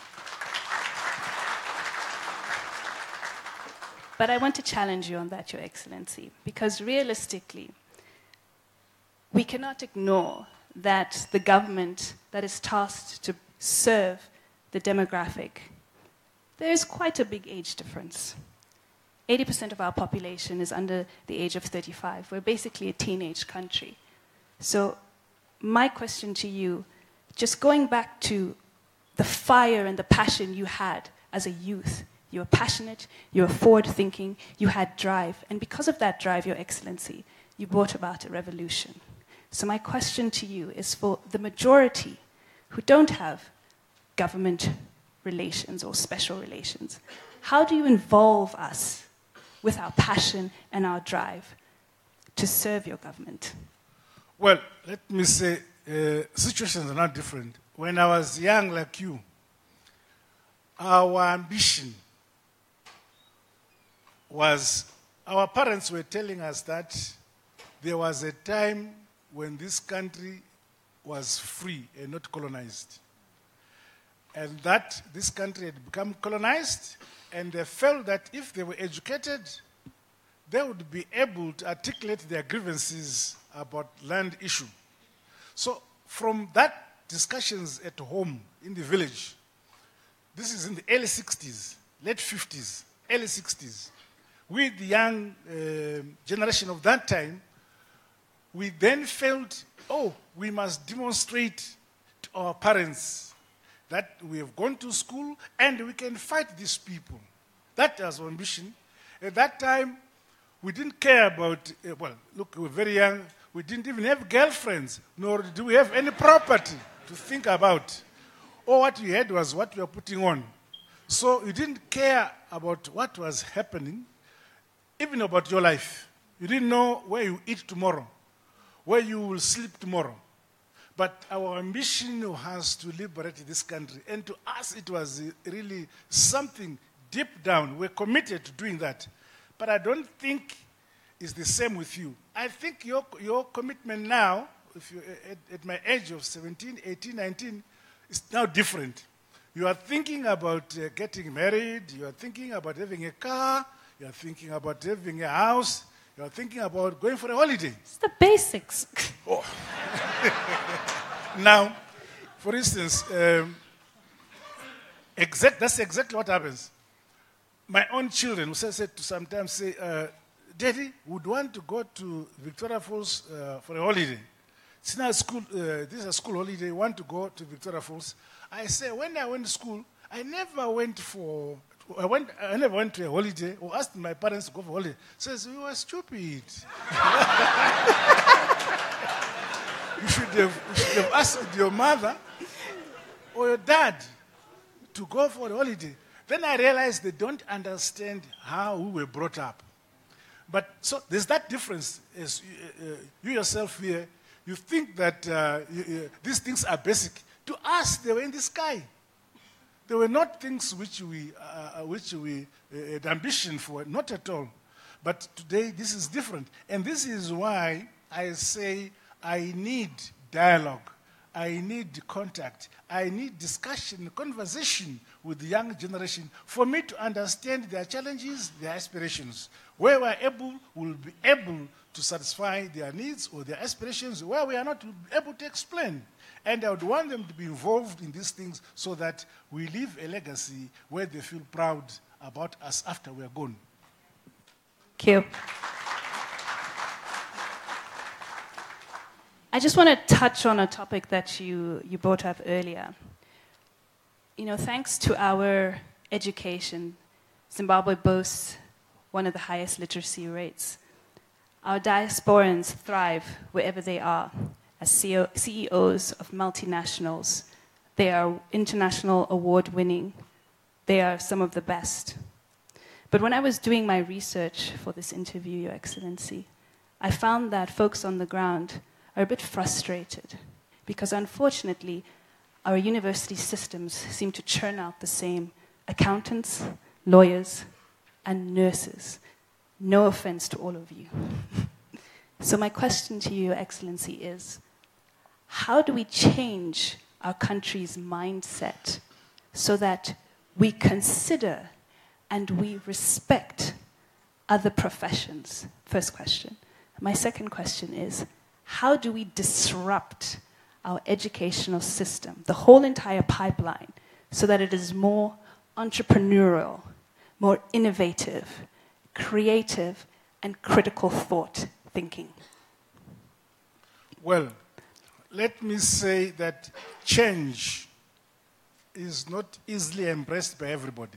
But I want to challenge you on that, Your Excellency, because realistically, we cannot ignore that the government that is tasked to serve the demographic, there is quite a big age difference. eighty percent of our population is under the age of thirty-five. We're basically a teenage country. So my question to you, just going back to the fire and the passion you had as a youth, you were passionate, you were forward-thinking, you had drive. And because of that drive, Your Excellency, you brought about a revolution. So my question to you is for the majority who don't have government relations or special relations, how do you involve us with our passion and our drive to serve your government? Well, let me say, uh, situations are not different. When I was young like you, our ambition was, our parents were telling us that there was a time when this country was free and not colonized. And that this country had become colonized, and they felt that if they were educated, they would be able to articulate their grievances about land issue. So from that discussions at home in the village, this is in the early sixties, late fifties, early sixties, with the young uh, generation of that time, we then felt, oh, we must demonstrate to our parents that we have gone to school and we can fight these people. That was our ambition. At that time, we didn't care about, uh, well, look, we were very young. We didn't even have girlfriends, nor did we have any property to think about. All what we had was what we were putting on. So you didn't care about what was happening, even about your life. You didn't know where you eat tomorrow, where you will sleep tomorrow. But our ambition was to liberate this country. And to us, it was really something deep down. We're committed to doing that. But I don't think it's the same with you. I think your, your commitment now, if you, at, at my age of seventeen, eighteen, nineteen, is now different. You are thinking about uh, getting married. You are thinking about having a car. You are thinking about having a house. You are thinking about going for a holiday. It's the basics. Oh. Now, for instance, um, exact, that's exactly what happens. My own children will say, say to sometimes say, uh, Daddy, would want to go to Victoria Falls uh, for a holiday. It's not a school, uh, this is a school holiday, want to go to Victoria Falls. I say, when I went to school, I never went for, I, went, I never went to a holiday or asked my parents to go for a holiday. Says, you are stupid. you, should have, you should have asked your mother or your dad to go for a holiday. Then I realized they don't understand how we were brought up. But so there's that difference. As you, uh, you yourself here, you think that uh, you, uh, these things are basic. To us, they were in the sky. They were not things which we, uh, which we uh, had ambition for, not at all. But today, this is different. And this is why I say I need dialogue. I need contact. I need discussion, conversation with the young generation for me to understand their challenges, their aspirations. Where we are able, we'll be able to satisfy their needs or their aspirations. Where we are not, we'll be able to explain. And I would want them to be involved in these things so that we leave a legacy where they feel proud about us after we are gone. Thank you. I just want to touch on a topic that you, you brought up earlier. You know, thanks to our education, Zimbabwe boasts one of the highest literacy rates. Our diasporans thrive wherever they are. As C E Os of multinationals, they are international award-winning. They are some of the best. But when I was doing my research for this interview, Your Excellency, I found that folks on the ground are a bit frustrated because unfortunately our university systems seem to churn out the same accountants, lawyers, and nurses. No offense to all of you. So my question to you, Your Excellency, is how do we change our country's mindset so that we consider and we respect other professions? First question. My second question is, how do we disrupt our educational system, the whole entire pipeline, so that it is more entrepreneurial, more innovative, creative, and critical thought thinking? Well, let me say that change is not easily embraced by everybody.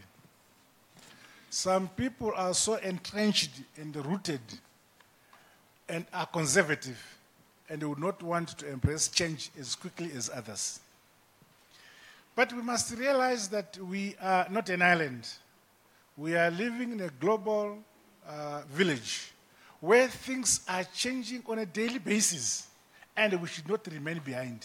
Some people are so entrenched and rooted and are conservative, and they would not want to embrace change as quickly as others. But we must realize that we are not an island. We are living in a global uh, village where things are changing on a daily basis, and we should not remain behind.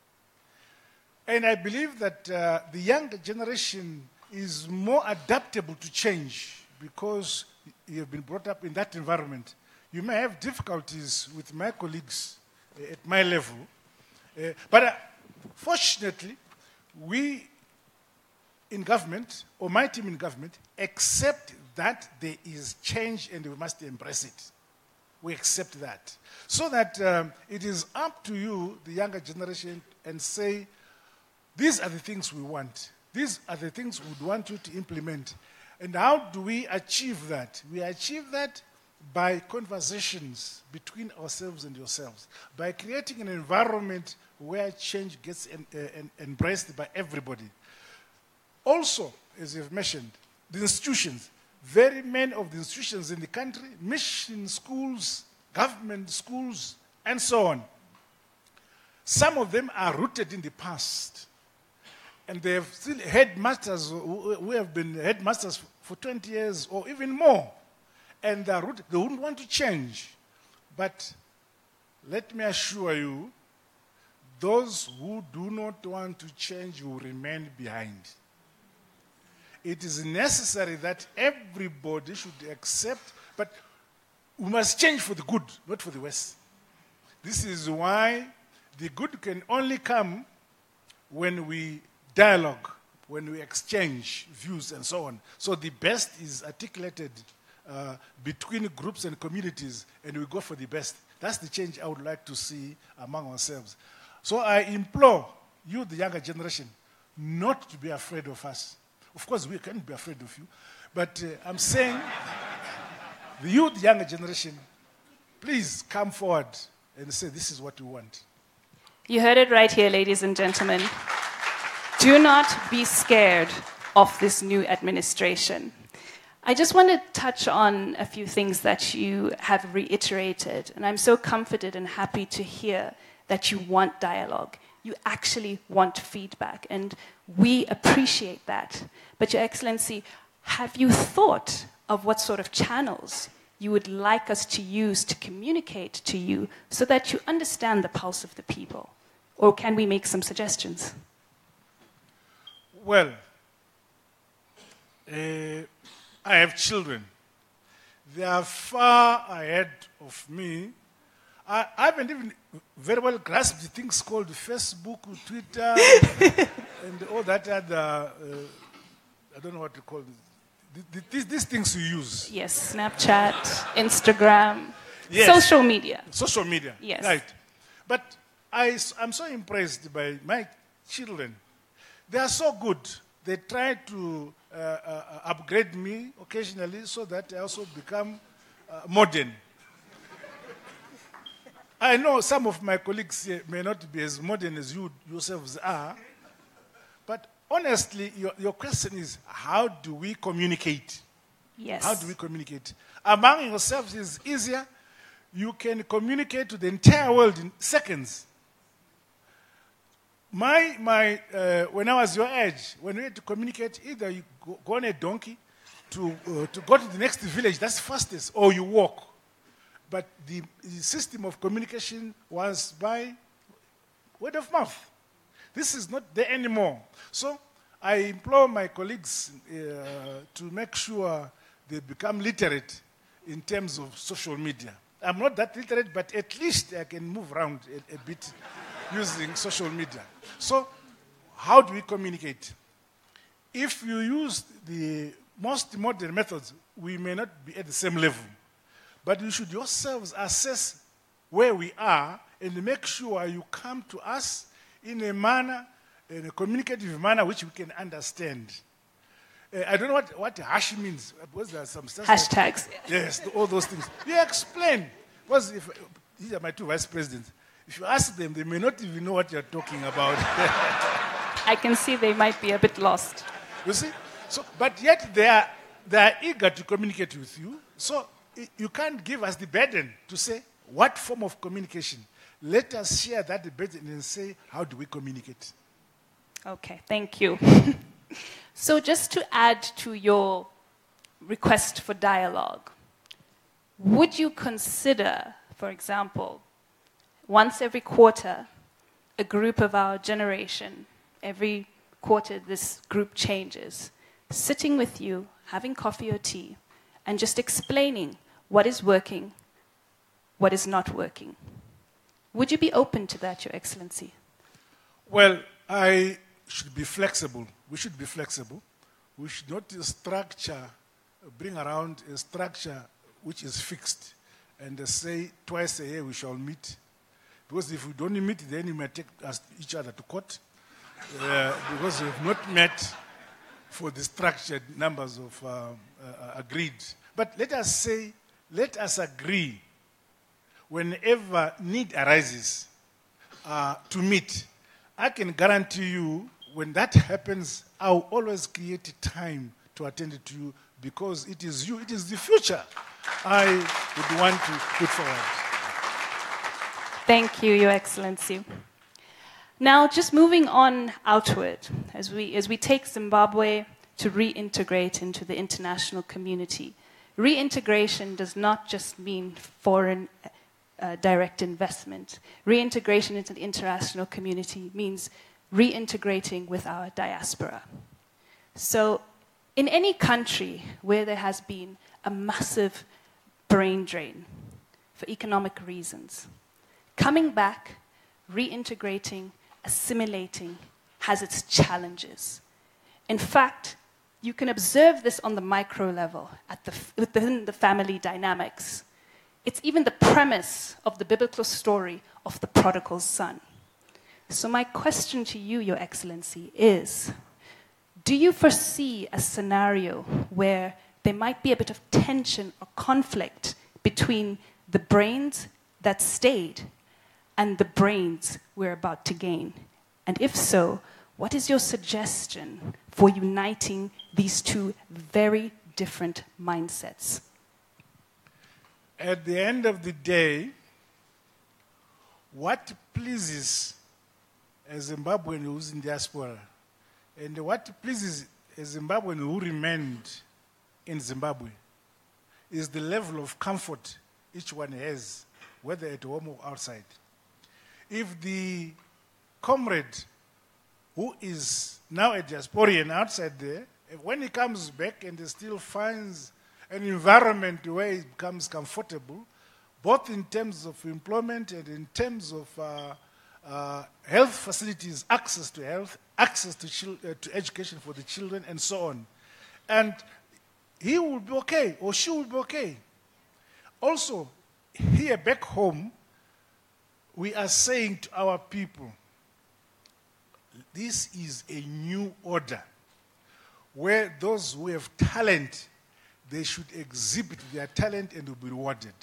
And I believe that uh, the younger generation is more adaptable to change because you have been brought up in that environment. You may have difficulties with my colleagues at my level, uh, but uh, fortunately, we in government, or my team in government, accept that there is change and we must embrace it. We accept that. So that um, it is up to you, the younger generation, and say, these are the things we want. These are the things we would want you to implement. And how do we achieve that? We achieve that by conversations between ourselves and yourselves, by creating an environment where change gets en- uh, en- embraced by everybody. Also, as you've mentioned, the institutions, very many of the institutions in the country, mission schools, government schools, and so on, some of them are rooted in the past. And they have still headmasters who have been headmasters for twenty years or even more. And they, are rooted, they wouldn't want to change. But let me assure you, those who do not want to change will remain behind. It is necessary that everybody should accept, but we must change for the good, not for the worse. This is why the good can only come when we dialogue, when we exchange views and so on. So the best is articulated uh, between groups and communities, and we go for the best. That's the change I would like to see among ourselves. So I implore you, the younger generation, not to be afraid of us. Of course, we can't be afraid of you, but uh, I'm saying, the youth, the younger generation, please come forward and say, this is what we want. You heard it right here, ladies and gentlemen. Do not be scared of this new administration. I just want to touch on a few things that you have reiterated, and I'm so comforted and happy to hear that you want dialogue. You actually want feedback, and we appreciate that. But Your Excellency, have you thought of what sort of channels you would like us to use to communicate to you so that you understand the pulse of the people? Or can we make some suggestions? Well, uh, I have children. They are far ahead of me. I, I haven't even very well grasped the things called Facebook, Twitter, and all that other, uh, I don't know what to call it. Th- These, these things you use. Yes, Snapchat, Instagram, Yes. social media. Social media. Yes. Right. But I, am so impressed by my children. They are so good. They try to uh, uh, upgrade me occasionally so that I also become uh, modern. I know some of my colleagues here may not be as modern as you yourselves are, but honestly, your, your question is, how do we communicate? Yes. How do we communicate? Among yourselves is easier. You can communicate to the entire world in seconds. My, my, uh, when I was your age, when we had to communicate, either you go, go on a donkey to, uh, to go to the next village, that's fastest, or you walk. But the, the system of communication was by word of mouth. This is not there anymore. So I implore my colleagues uh, to make sure they become literate in terms of social media. I'm not that literate, but at least I can move around a, a bit using social media. So how do we communicate? If you use the most modern methods, we may not be at the same level. But you should yourselves assess where we are and make sure you come to us in a manner, in a communicative manner which we can understand. Uh, I don't know what, what hash means, because there are some stuff. Hashtags. Like, yes, the, all those things. You explain. Because if, these are my two vice presidents. If you ask them, they may not even know what you're talking about. I can see they might be a bit lost. You see? So, but yet they are, they are eager to communicate with you. So you can't give us the burden to say, what form of communication? Let us share that burden and say, how do we communicate? Okay, thank you. So just to add to your request for dialogue, would you consider, for example, once every quarter, a group of our generation, every quarter this group changes, sitting with you, having coffee or tea, and just explaining what is working, what is not working? Would you be open to that, Your Excellency? Well, I should be flexible. We should be flexible. We should not structure, bring around a structure which is fixed and uh, say twice a year we shall meet. Because if we don't meet, then we might take us, each other to court. Uh, because we have not met for the structured numbers of uh, uh, agreed. But let us say, let us agree whenever need arises uh, to meet. I can guarantee you when that happens, I'll always create time to attend it to you because it is you, it is the future I would want to put forward. Thank you, Your Excellency. Now, just moving on outward, as we, as we take Zimbabwe to reintegrate into the international community. Reintegration does not just mean foreign uh, direct investment. Reintegration into the international community means reintegrating with our diaspora. So, in any country where there has been a massive brain drain for economic reasons, coming back, reintegrating, assimilating has its challenges. In fact, you can observe this on the micro level, at the, within the family dynamics. It's even the premise of the biblical story of the prodigal son. So my question to you, Your Excellency, is, do you foresee a scenario where there might be a bit of tension or conflict between the brains that stayed and the brains we're about to gain? And if so, what is your suggestion for uniting these two very different mindsets? At the end of the day, what pleases a Zimbabwean who's in diaspora and what pleases a Zimbabwean who remained in Zimbabwe is the level of comfort each one has, whether at home or outside. If the comrade who is now a diasporian outside there, when he comes back and he still finds an environment where he becomes comfortable, both in terms of employment and in terms of uh, uh, health facilities, access to health, access to, chil- uh, to education for the children, and so on. And he will be okay, or she will be okay. Also, here back home, we are saying to our people, this is a new order where those who have talent, they should exhibit their talent and will be rewarded.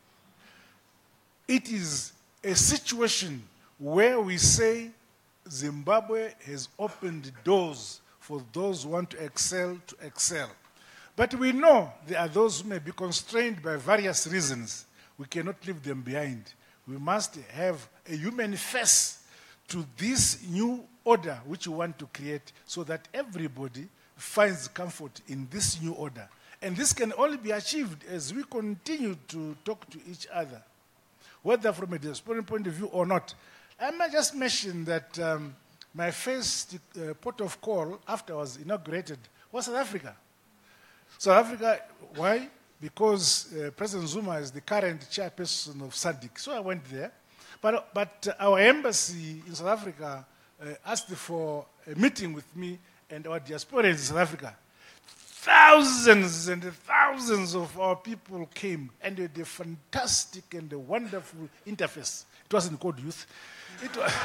It is a situation where we say Zimbabwe has opened doors for those who want to excel to excel. But we know there are those who may be constrained by various reasons. We cannot leave them behind. We must have a human face to this new order which we want to create so that everybody finds comfort in this new order. And this can only be achieved as we continue to talk to each other, whether from a diaspora point of view or not. I might just mention that um, my first uh, port of call after I was inaugurated was South Africa. South Africa, why? Because uh, President Zuma is the current chairperson of SADC. So I went there. But, but uh, our embassy in South Africa uh, asked for a meeting with me and our diaspora in South Africa. Thousands and thousands of our people came and had a fantastic and a wonderful interface. It wasn't called youth. It was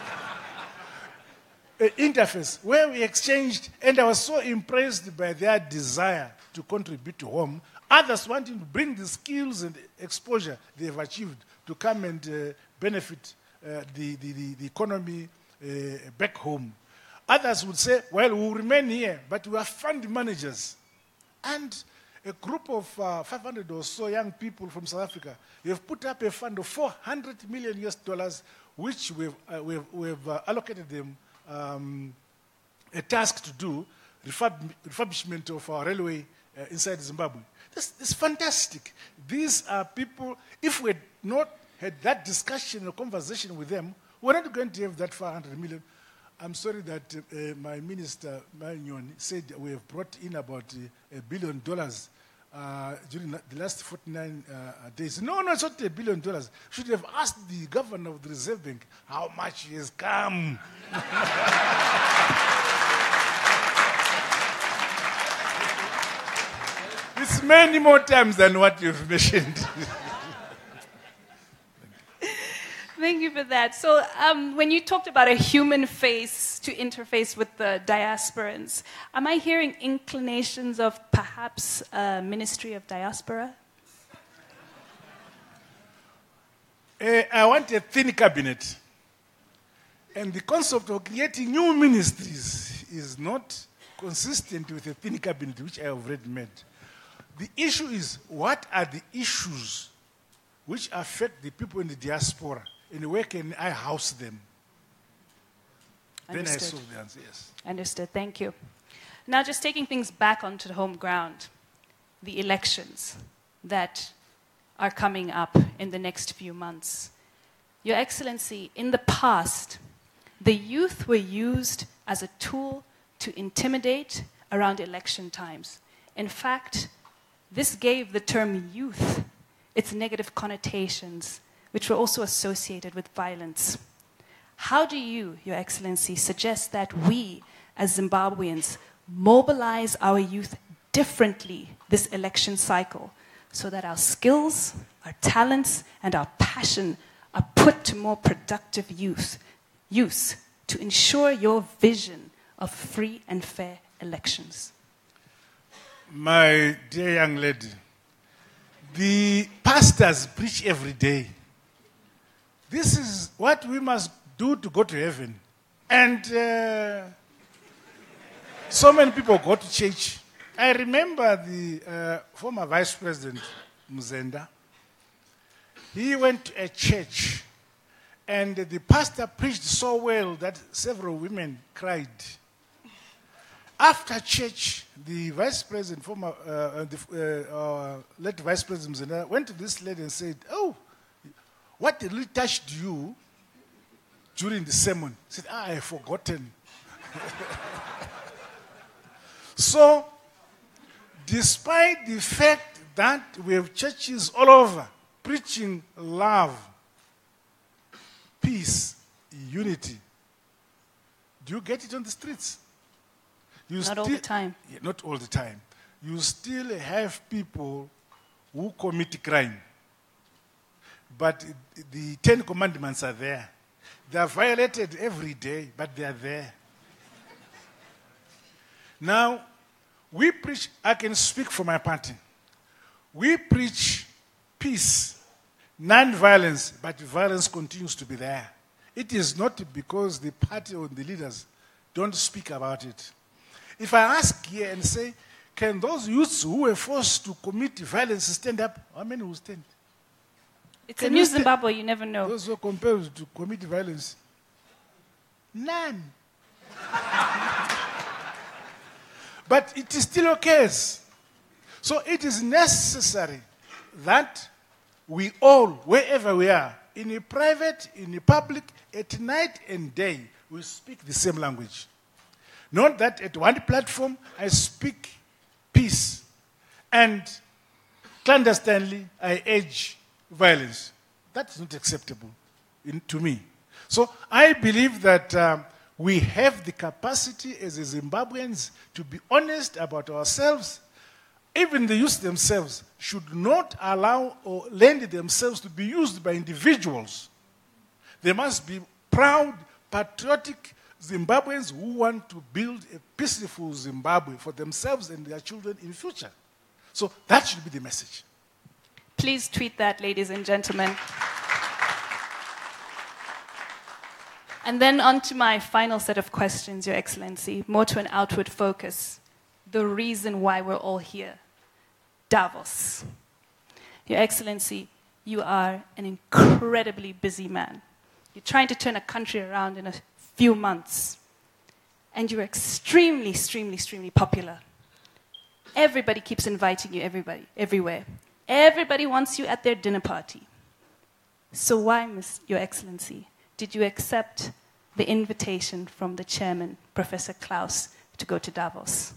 an interface where we exchanged, and I was so impressed by their desire to contribute to home. Others wanting to bring the skills and exposure they have achieved to come and uh, benefit uh, the, the, the, the economy uh, back home. Others would say, well, we'll remain here, but we are fund managers. And a group of uh, five hundred or so young people from South Africa have put up a fund of four hundred million U S dollars, which we've, uh, we've, we've uh, allocated them um, a task to do, refurb refurbishment of our railway uh, inside Zimbabwe. This is fantastic. These are people, if we had not had that discussion or conversation with them, we're not going to have that four hundred million. I'm sorry that uh, my minister, Marion, said we have brought in about uh, a billion dollars uh, during the last forty-nine uh, days. No, no, it's not a billion dollars. Should have asked the governor of the Reserve Bank how much he has come. It's many more times than what you've mentioned. Thank you for that. So um, when you talked about a human face to interface with the diasporans, am I hearing inclinations of perhaps a Ministry of Diaspora? Uh, I want a thin cabinet. And the concept of creating new ministries is not consistent with a thin cabinet, which I have already made. The issue is, what are the issues which affect the people in the diaspora? And where can I house them? Understood. Then I saw the answer, yes. Understood, thank you. Now just taking things back onto the home ground, the elections that are coming up in the next few months. Your Excellency, in the past, the youth were used as a tool to intimidate around election times. In fact, this gave the term youth its negative connotations, which were also associated with violence. How do you, Your Excellency, suggest that we, as Zimbabweans, mobilize our youth differently this election cycle so that our skills, our talents, and our passion are put to more productive use, use to ensure your vision of free and fair elections? My dear young lady, the pastors preach every day. This is what we must do to go to heaven. And uh, so many people go to church. I remember the uh, former Vice President, Muzenda. He went to a church, and the pastor preached so well that several women cried. After church, the Vice President, former, uh, the, uh, uh, late Vice President Muzenda, went to this lady and said, "Oh, what really touched you during the sermon?" He said, "Ah, I have forgotten." So, despite the fact that we have churches all over, preaching love, peace, unity, do you get it on the streets? You Not all the time. Yeah, not all the time. You still have people who commit crime. But the Ten Commandments are there. They are violated every day, but they are there. Now, we preach, I can speak for my party. We preach peace, non-violence, but violence continues to be there. It is not because the party or the leaders don't speak about it. If I ask here and say, can those youths who were forced to commit violence stand up? How many will stand? It's Can a new you sta- Zimbabwe, you never know. Those who are compelled to commit violence? None. But it still occurs. So it is necessary that we all, wherever we are, in a private, in a public, at night and day, we speak the same language. Not that at one platform I speak peace and clandestinely I urge violence. That is not acceptable in, to me. So I believe that um, we have the capacity as Zimbabweans to be honest about ourselves. Even the youth themselves should not allow or lend themselves to be used by individuals. They must be proud, patriotic Zimbabweans who want to build a peaceful Zimbabwe for themselves and their children in future. So that should be the message. Please tweet that, ladies and gentlemen. And then on to my final set of questions, Your Excellency, more to an outward focus. The reason why we're all here. Davos. Your Excellency, you are an incredibly busy man. You're trying to turn a country around in a few months. And you're extremely, extremely, extremely popular. Everybody keeps inviting you, everybody, everywhere. Everybody wants you at their dinner party. So why, Miss Your Excellency, did you accept the invitation from the chairman, Professor Klaus, to go to Davos?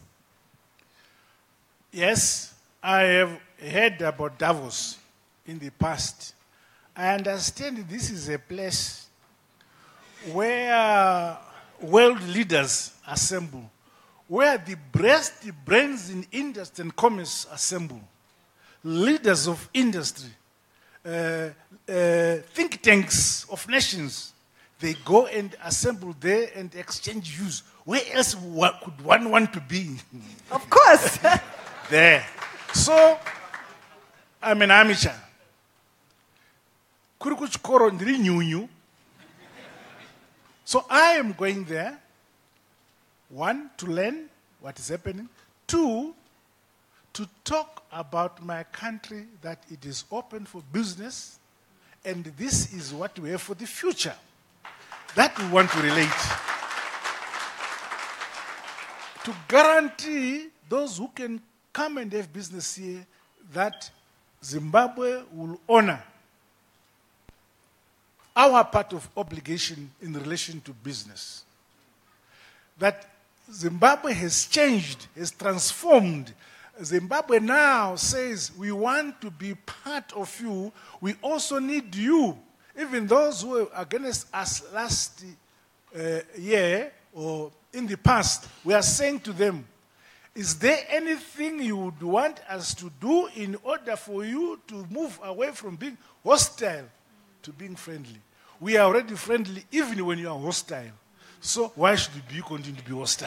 Yes, I have heard about Davos in the past. I understand this is a place where world leaders assemble, where the best brains in industry and commerce assemble, leaders of industry, uh, uh, think tanks of nations, they go and assemble there and exchange views. Where else could one want to be? Of course. There. So, I'm an amateur. Kuri kuchikoro ndiri nyunyu. So I am going there, one, to learn what is happening. Two, to talk about my country, that it is open for business, and this is what we have for the future. That we want to relate. To guarantee those who can come and have business here that Zimbabwe will honor our part of obligation in relation to business. That Zimbabwe has changed, has transformed. Zimbabwe now says, we want to be part of you. We also need you. Even those who were against us last uh, year or in the past, we are saying to them, is there anything you would want us to do in order for you to move away from being hostile to being friendly? We are already friendly even when you are hostile. So why should you continue to be hostile?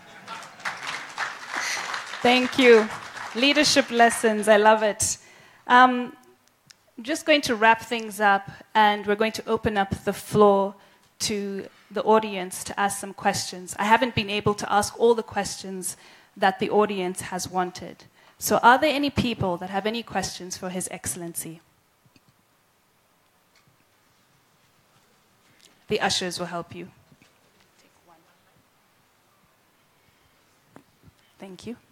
Thank you. Leadership lessons, I love it. Um, I'm just going to wrap things up, and we're going to open up the floor to the audience to ask some questions. I haven't been able to ask all the questions that the audience has wanted. So are there any people that have any questions for His Excellency? The ushers will help you. Thank you.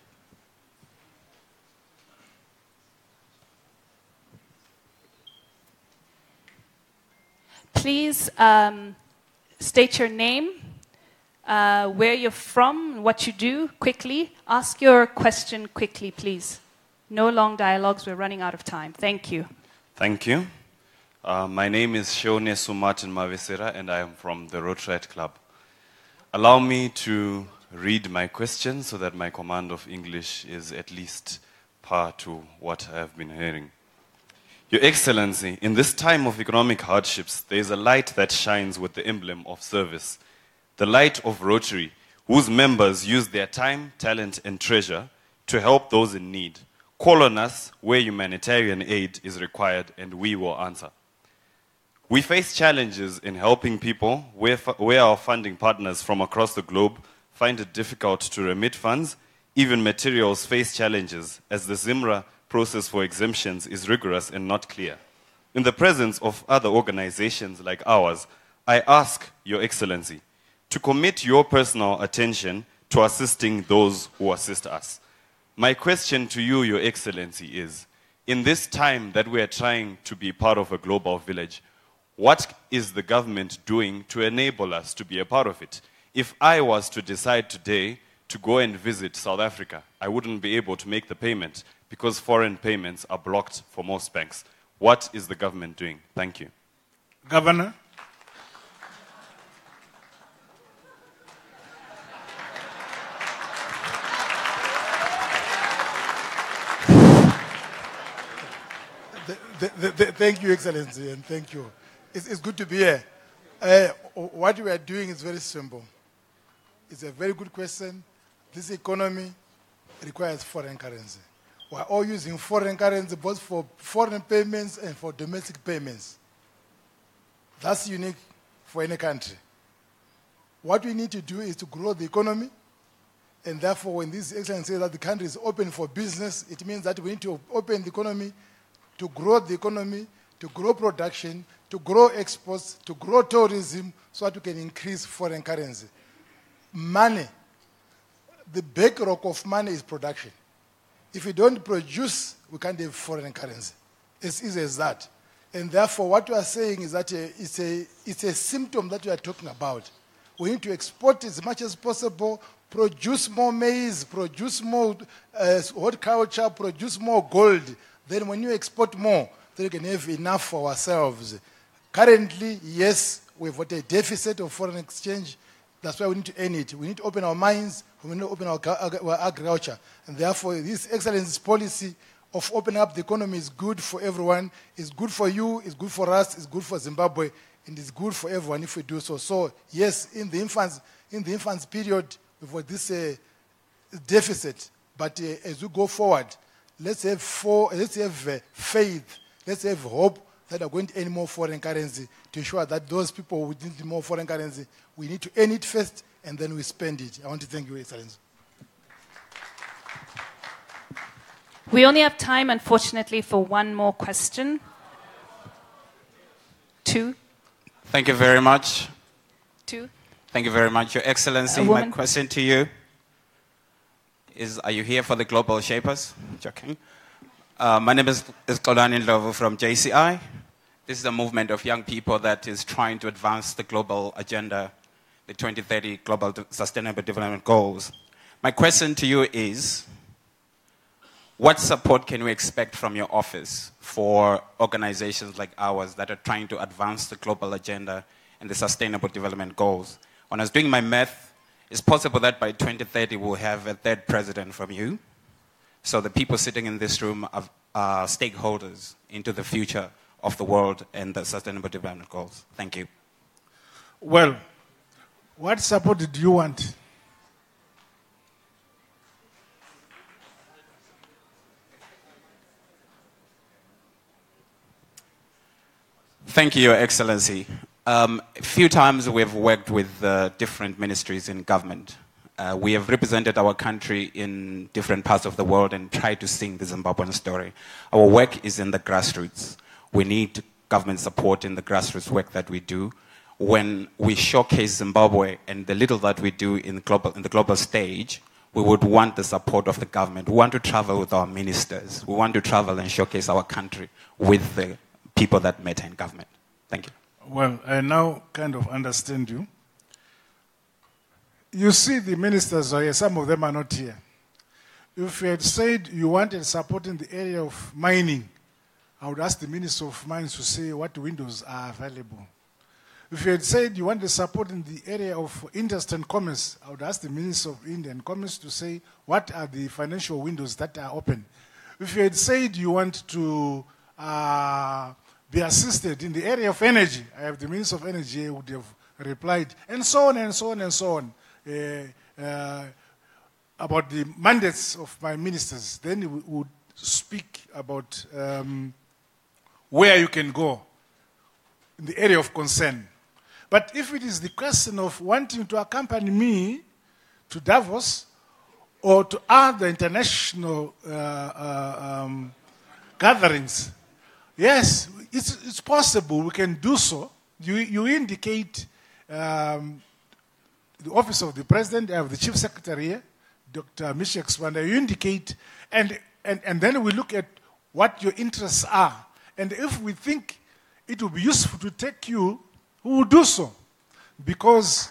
Please um, state your name, uh, where you're from, what you do, quickly. Ask your question quickly, please. No long dialogues, we're running out of time. Thank you. Thank you. Uh, my name is Shone Sumartin Mavesera, and I am from the Rotaract Club. Allow me to read my question so that my command of English is at least par to what I have been hearing. Your Excellency, in this time of economic hardships, there is a light that shines with the emblem of service, the light of Rotary, whose members use their time, talent, and treasure to help those in need. Call on us where humanitarian aid is required, and we will answer. We face challenges in helping people where, where our funding partners from across the globe find it difficult to remit funds. Even materials face challenges as the ZIMRA process for exemptions is rigorous and not clear. In the presence of other organizations like ours, I ask Your Excellency to commit your personal attention to assisting those who assist us. My question to you, Your Excellency, is, in this time that we are trying to be part of a global village, what is the government doing to enable us to be a part of it? If I was to decide today to go and visit South Africa, I wouldn't be able to make the payment because foreign payments are blocked for most banks. What is the government doing? Thank you. Governor. The, the, the, thank you, Excellency, and thank you. It's, it's good to be here. Uh, what we are doing is very simple. It's a very good question. This economy requires foreign currency. We're all using foreign currency both for foreign payments and for domestic payments. That's unique for any country. What we need to do is to grow the economy, and therefore when this Excellency says that the country is open for business, it means that we need to open the economy, to grow the economy, to grow production, to grow exports, to grow tourism, so that we can increase foreign currency. Money, the bedrock of money is production. If we don't produce, we can't have foreign currency. It's easy as that. And therefore, what we are saying is that uh, it's, a, it's a symptom that we are talking about. We need to export as much as possible, produce more maize, produce more uh, horticulture, produce more gold. Then when you export more, then you can have enough for ourselves. Currently, yes, we've got a deficit of foreign exchange. That's why we need to end it. We need to open our minds. We need to open our, our agriculture. And therefore, this Excellency's policy of opening up the economy is good for everyone. It's good for you. It's good for us. It's good for Zimbabwe. And it's good for everyone if we do so. So, yes, in the infants, in the infants period, we've got this uh, deficit. But uh, as we go forward, let's have, for, let's have uh, faith. Let's have hope that are going to earn more foreign currency to ensure that those people who need more foreign currency, we need to earn it first and then we spend it. I want to thank you, Excellency. We only have time, unfortunately, for one more question. Two. Thank you very much. Two. Thank you very much, Your Excellency. My question to you is, are you here for the Global Shapers? Joking. Uh, my name is, is Kolani Ndlovu from J C I. This is a movement of young people that is trying to advance the global agenda, the twenty thirty Global Sustainable Development Goals. My question to you is, what support can we expect from your office for organizations like ours that are trying to advance the global agenda and the Sustainable Development Goals? When I was doing my math, it's possible that by twenty thirty we'll have a third president from you. So the people sitting in this room are, are stakeholders into the future of the world and the Sustainable Development Goals. Thank you. Well, what support did you want? Thank you, Your Excellency. Um, a few times we've worked with uh, different ministries in government. Uh, we have represented our country in different parts of the world and tried to sing the Zimbabwean story. Our work is in the grassroots. We need government support in the grassroots work that we do. When we showcase Zimbabwe and the little that we do in the global, in the global stage, we would want the support of the government. We want to travel with our ministers. We want to travel and showcase our country with the people that matter in government. Thank you. Well, I now kind of understand you. You see the ministers are here, some of them are not here. If you had said you wanted support in the area of mining, I would ask the Minister of Mines to say what windows are available. If you had said you want the support in the area of industry and commerce, I would ask the Minister of Industry and Commerce to say what are the financial windows that are open. If you had said you want to uh, be assisted in the area of energy, I have the Minister of Energy who would have replied, and so on and so on and so on, uh, uh, about the mandates of my ministers. Then we would speak about um, where you can go in the area of concern. But if it is the question of wanting to accompany me to Davos or to other international uh, uh, um, gatherings, yes, it's, it's possible we can do so. You, you indicate um, the office of the president, I have the chief secretary here, Doctor Meshach Sibanda, you indicate, and, and, and then we look at what your interests are. And if we think it will be useful to take you, we will do so. Because,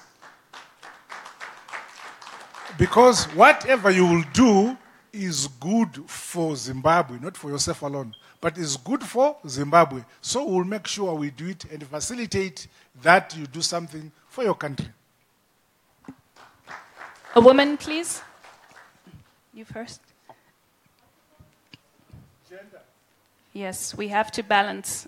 because whatever you will do is good for Zimbabwe, not for yourself alone, but is good for Zimbabwe. So we'll make sure we do it and facilitate that you do something for your country. A woman, please. You first. Gender. Yes, we have to balance.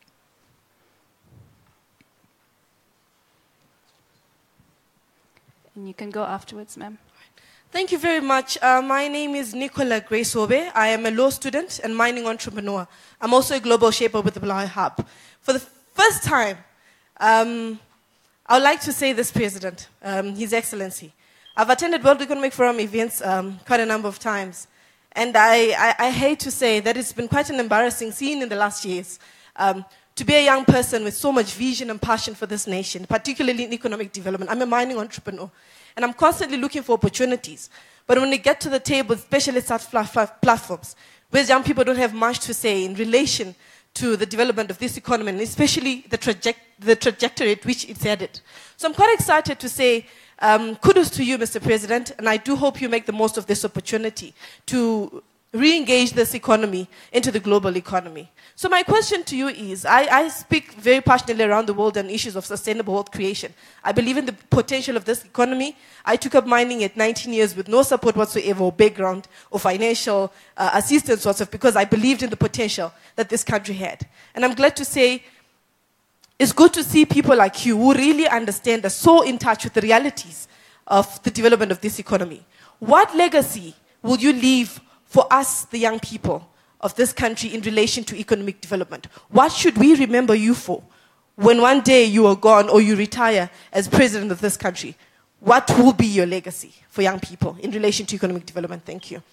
And you can go afterwards, ma'am. Thank you very much. Uh, my name is Nicola Grace Obe. I am a law student and mining entrepreneur. I'm also a global shaper with the Bulawayo Hub. For the first time, um, I would like to say this, President, um, His Excellency. I've attended World Economic Forum events um, quite a number of times. And I, I, I hate to say that it's been quite an embarrassing scene in the last years. Um, to be a young person with so much vision and passion for this nation, particularly in economic development. I'm a mining entrepreneur, and I'm constantly looking for opportunities. But when we get to the table, especially such platforms, where young people don't have much to say in relation to the development of this economy, and especially the, traje the trajectory at which it's headed. So I'm quite excited to say um, kudos to you, Mister President, and I do hope you make the most of this opportunity to re-engage this economy into the global economy. So my question to you is, I, I speak very passionately around the world on issues of sustainable wealth creation. I believe in the potential of this economy. I took up mining at nineteen years with no support whatsoever or background or financial uh, assistance whatsoever because I believed in the potential that this country had. And I'm glad to say it's good to see people like you who really understand, are so in touch with the realities of the development of this economy. What legacy will you leave for us, the young people of this country, in relation to economic development? What should we remember you for when one day you are gone or you retire as president of this country? What will be your legacy for young people in relation to economic development? Thank you.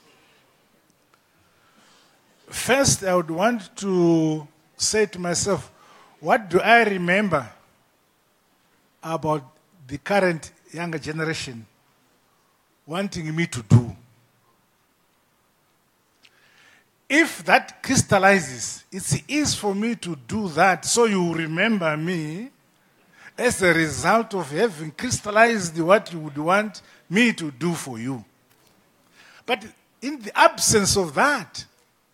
First, I would want to say to myself, what do I remember about the current younger generation wanting me to do? If that crystallizes, it's easy for me to do that so you remember me as a result of having crystallized what you would want me to do for you. But in the absence of that,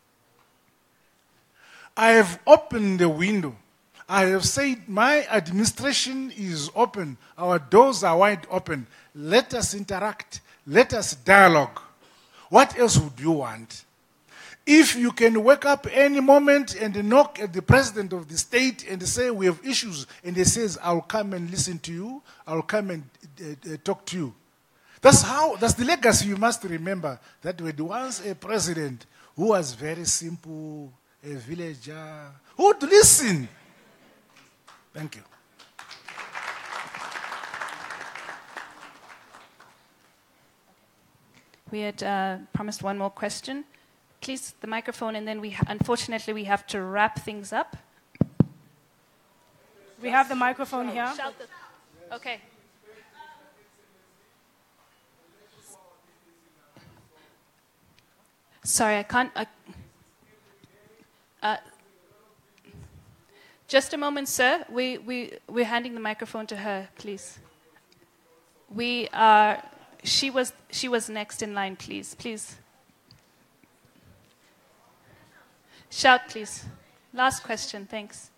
I have opened the window. I have said my administration is open. Our doors are wide open. Let us interact. Let us dialogue. What else would you want? If you can wake up any moment and knock at the president of the state and say, we have issues, and he says, I'll come and listen to you, I'll come and uh, uh, talk to you. That's how, that's the legacy you must remember, that we had once a president who was very simple, a villager, who would listen. Thank you. We had uh, promised one more question. Please, the microphone, and then we, ha unfortunately, we have to wrap things up. We have the microphone here. The, okay. Sorry, I can't. I, uh, just a moment, sir. We we we're handing the microphone to her, please. We are. She was she was next in line, please, please. Shout, please. Last question, thanks.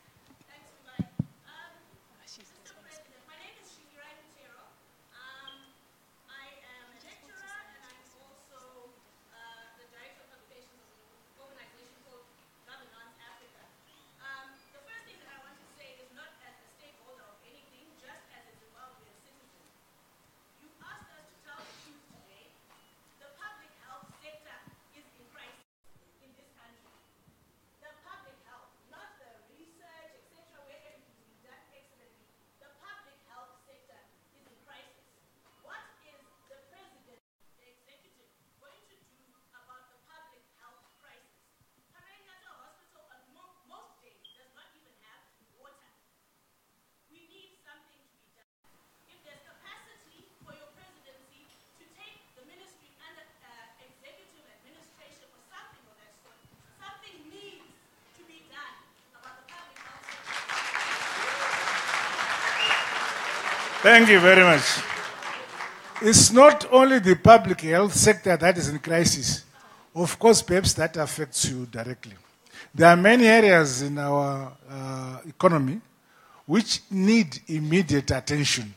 Thank you very much. It's not only the public health sector that is in crisis. Of course, perhaps that affects you directly. There are many areas in our uh, economy which need immediate attention.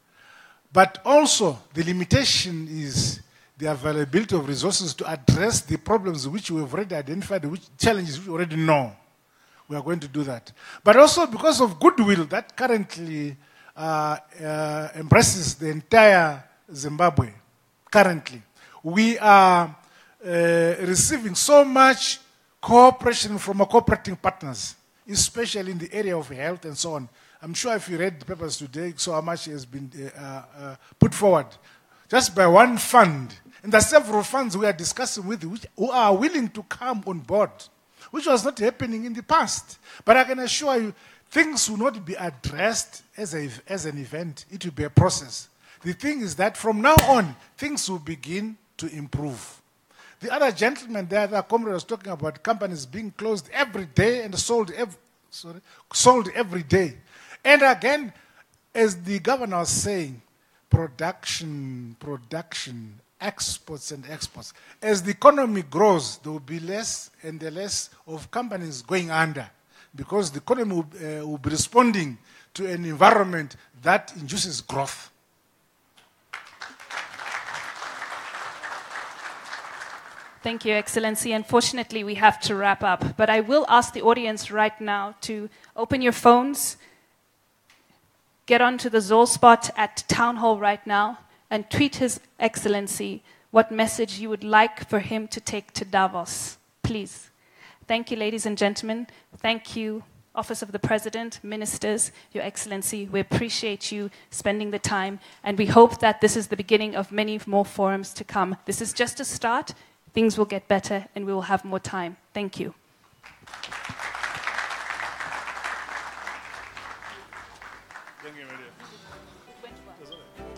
But also, the limitation is the availability of resources to address the problems which we have already identified, which challenges which we already know. We are going to do that. But also because of goodwill that currently uh, uh, embraces the entire Zimbabwe, currently, we are uh, receiving so much cooperation from our cooperating partners, especially in the area of health and so on. I'm sure if you read the papers today, so how much has been uh, uh, put forward just by one fund. And there are several funds we are discussing with which, who are willing to come on board, which was not happening in the past. But I can assure you, things will not be addressed as, a, as an event. It will be a process. The thing is that from now on, things will begin to improve. The other gentleman there, the comrade was talking about companies being closed every day and sold every, sorry, sold every day. And again, as the governor was saying, production, production, exports and exports. As the economy grows, there will be less and less of companies going under because the economy will, uh, will be responding to an environment that induces growth. Thank you, Excellency. Unfortunately, we have to wrap up. But I will ask the audience right now to open your phones, get onto the Zolspot at Town Hall right now, and tweet His Excellency what message you would like for him to take to Davos. Please. Thank you, ladies and gentlemen. Thank you, Office of the President, Ministers, Your Excellency. We appreciate you spending the time, and we hope that this is the beginning of many more forums to come. This is just a start. Things will get better, and we will have more time. Thank you. Thank you, Maria.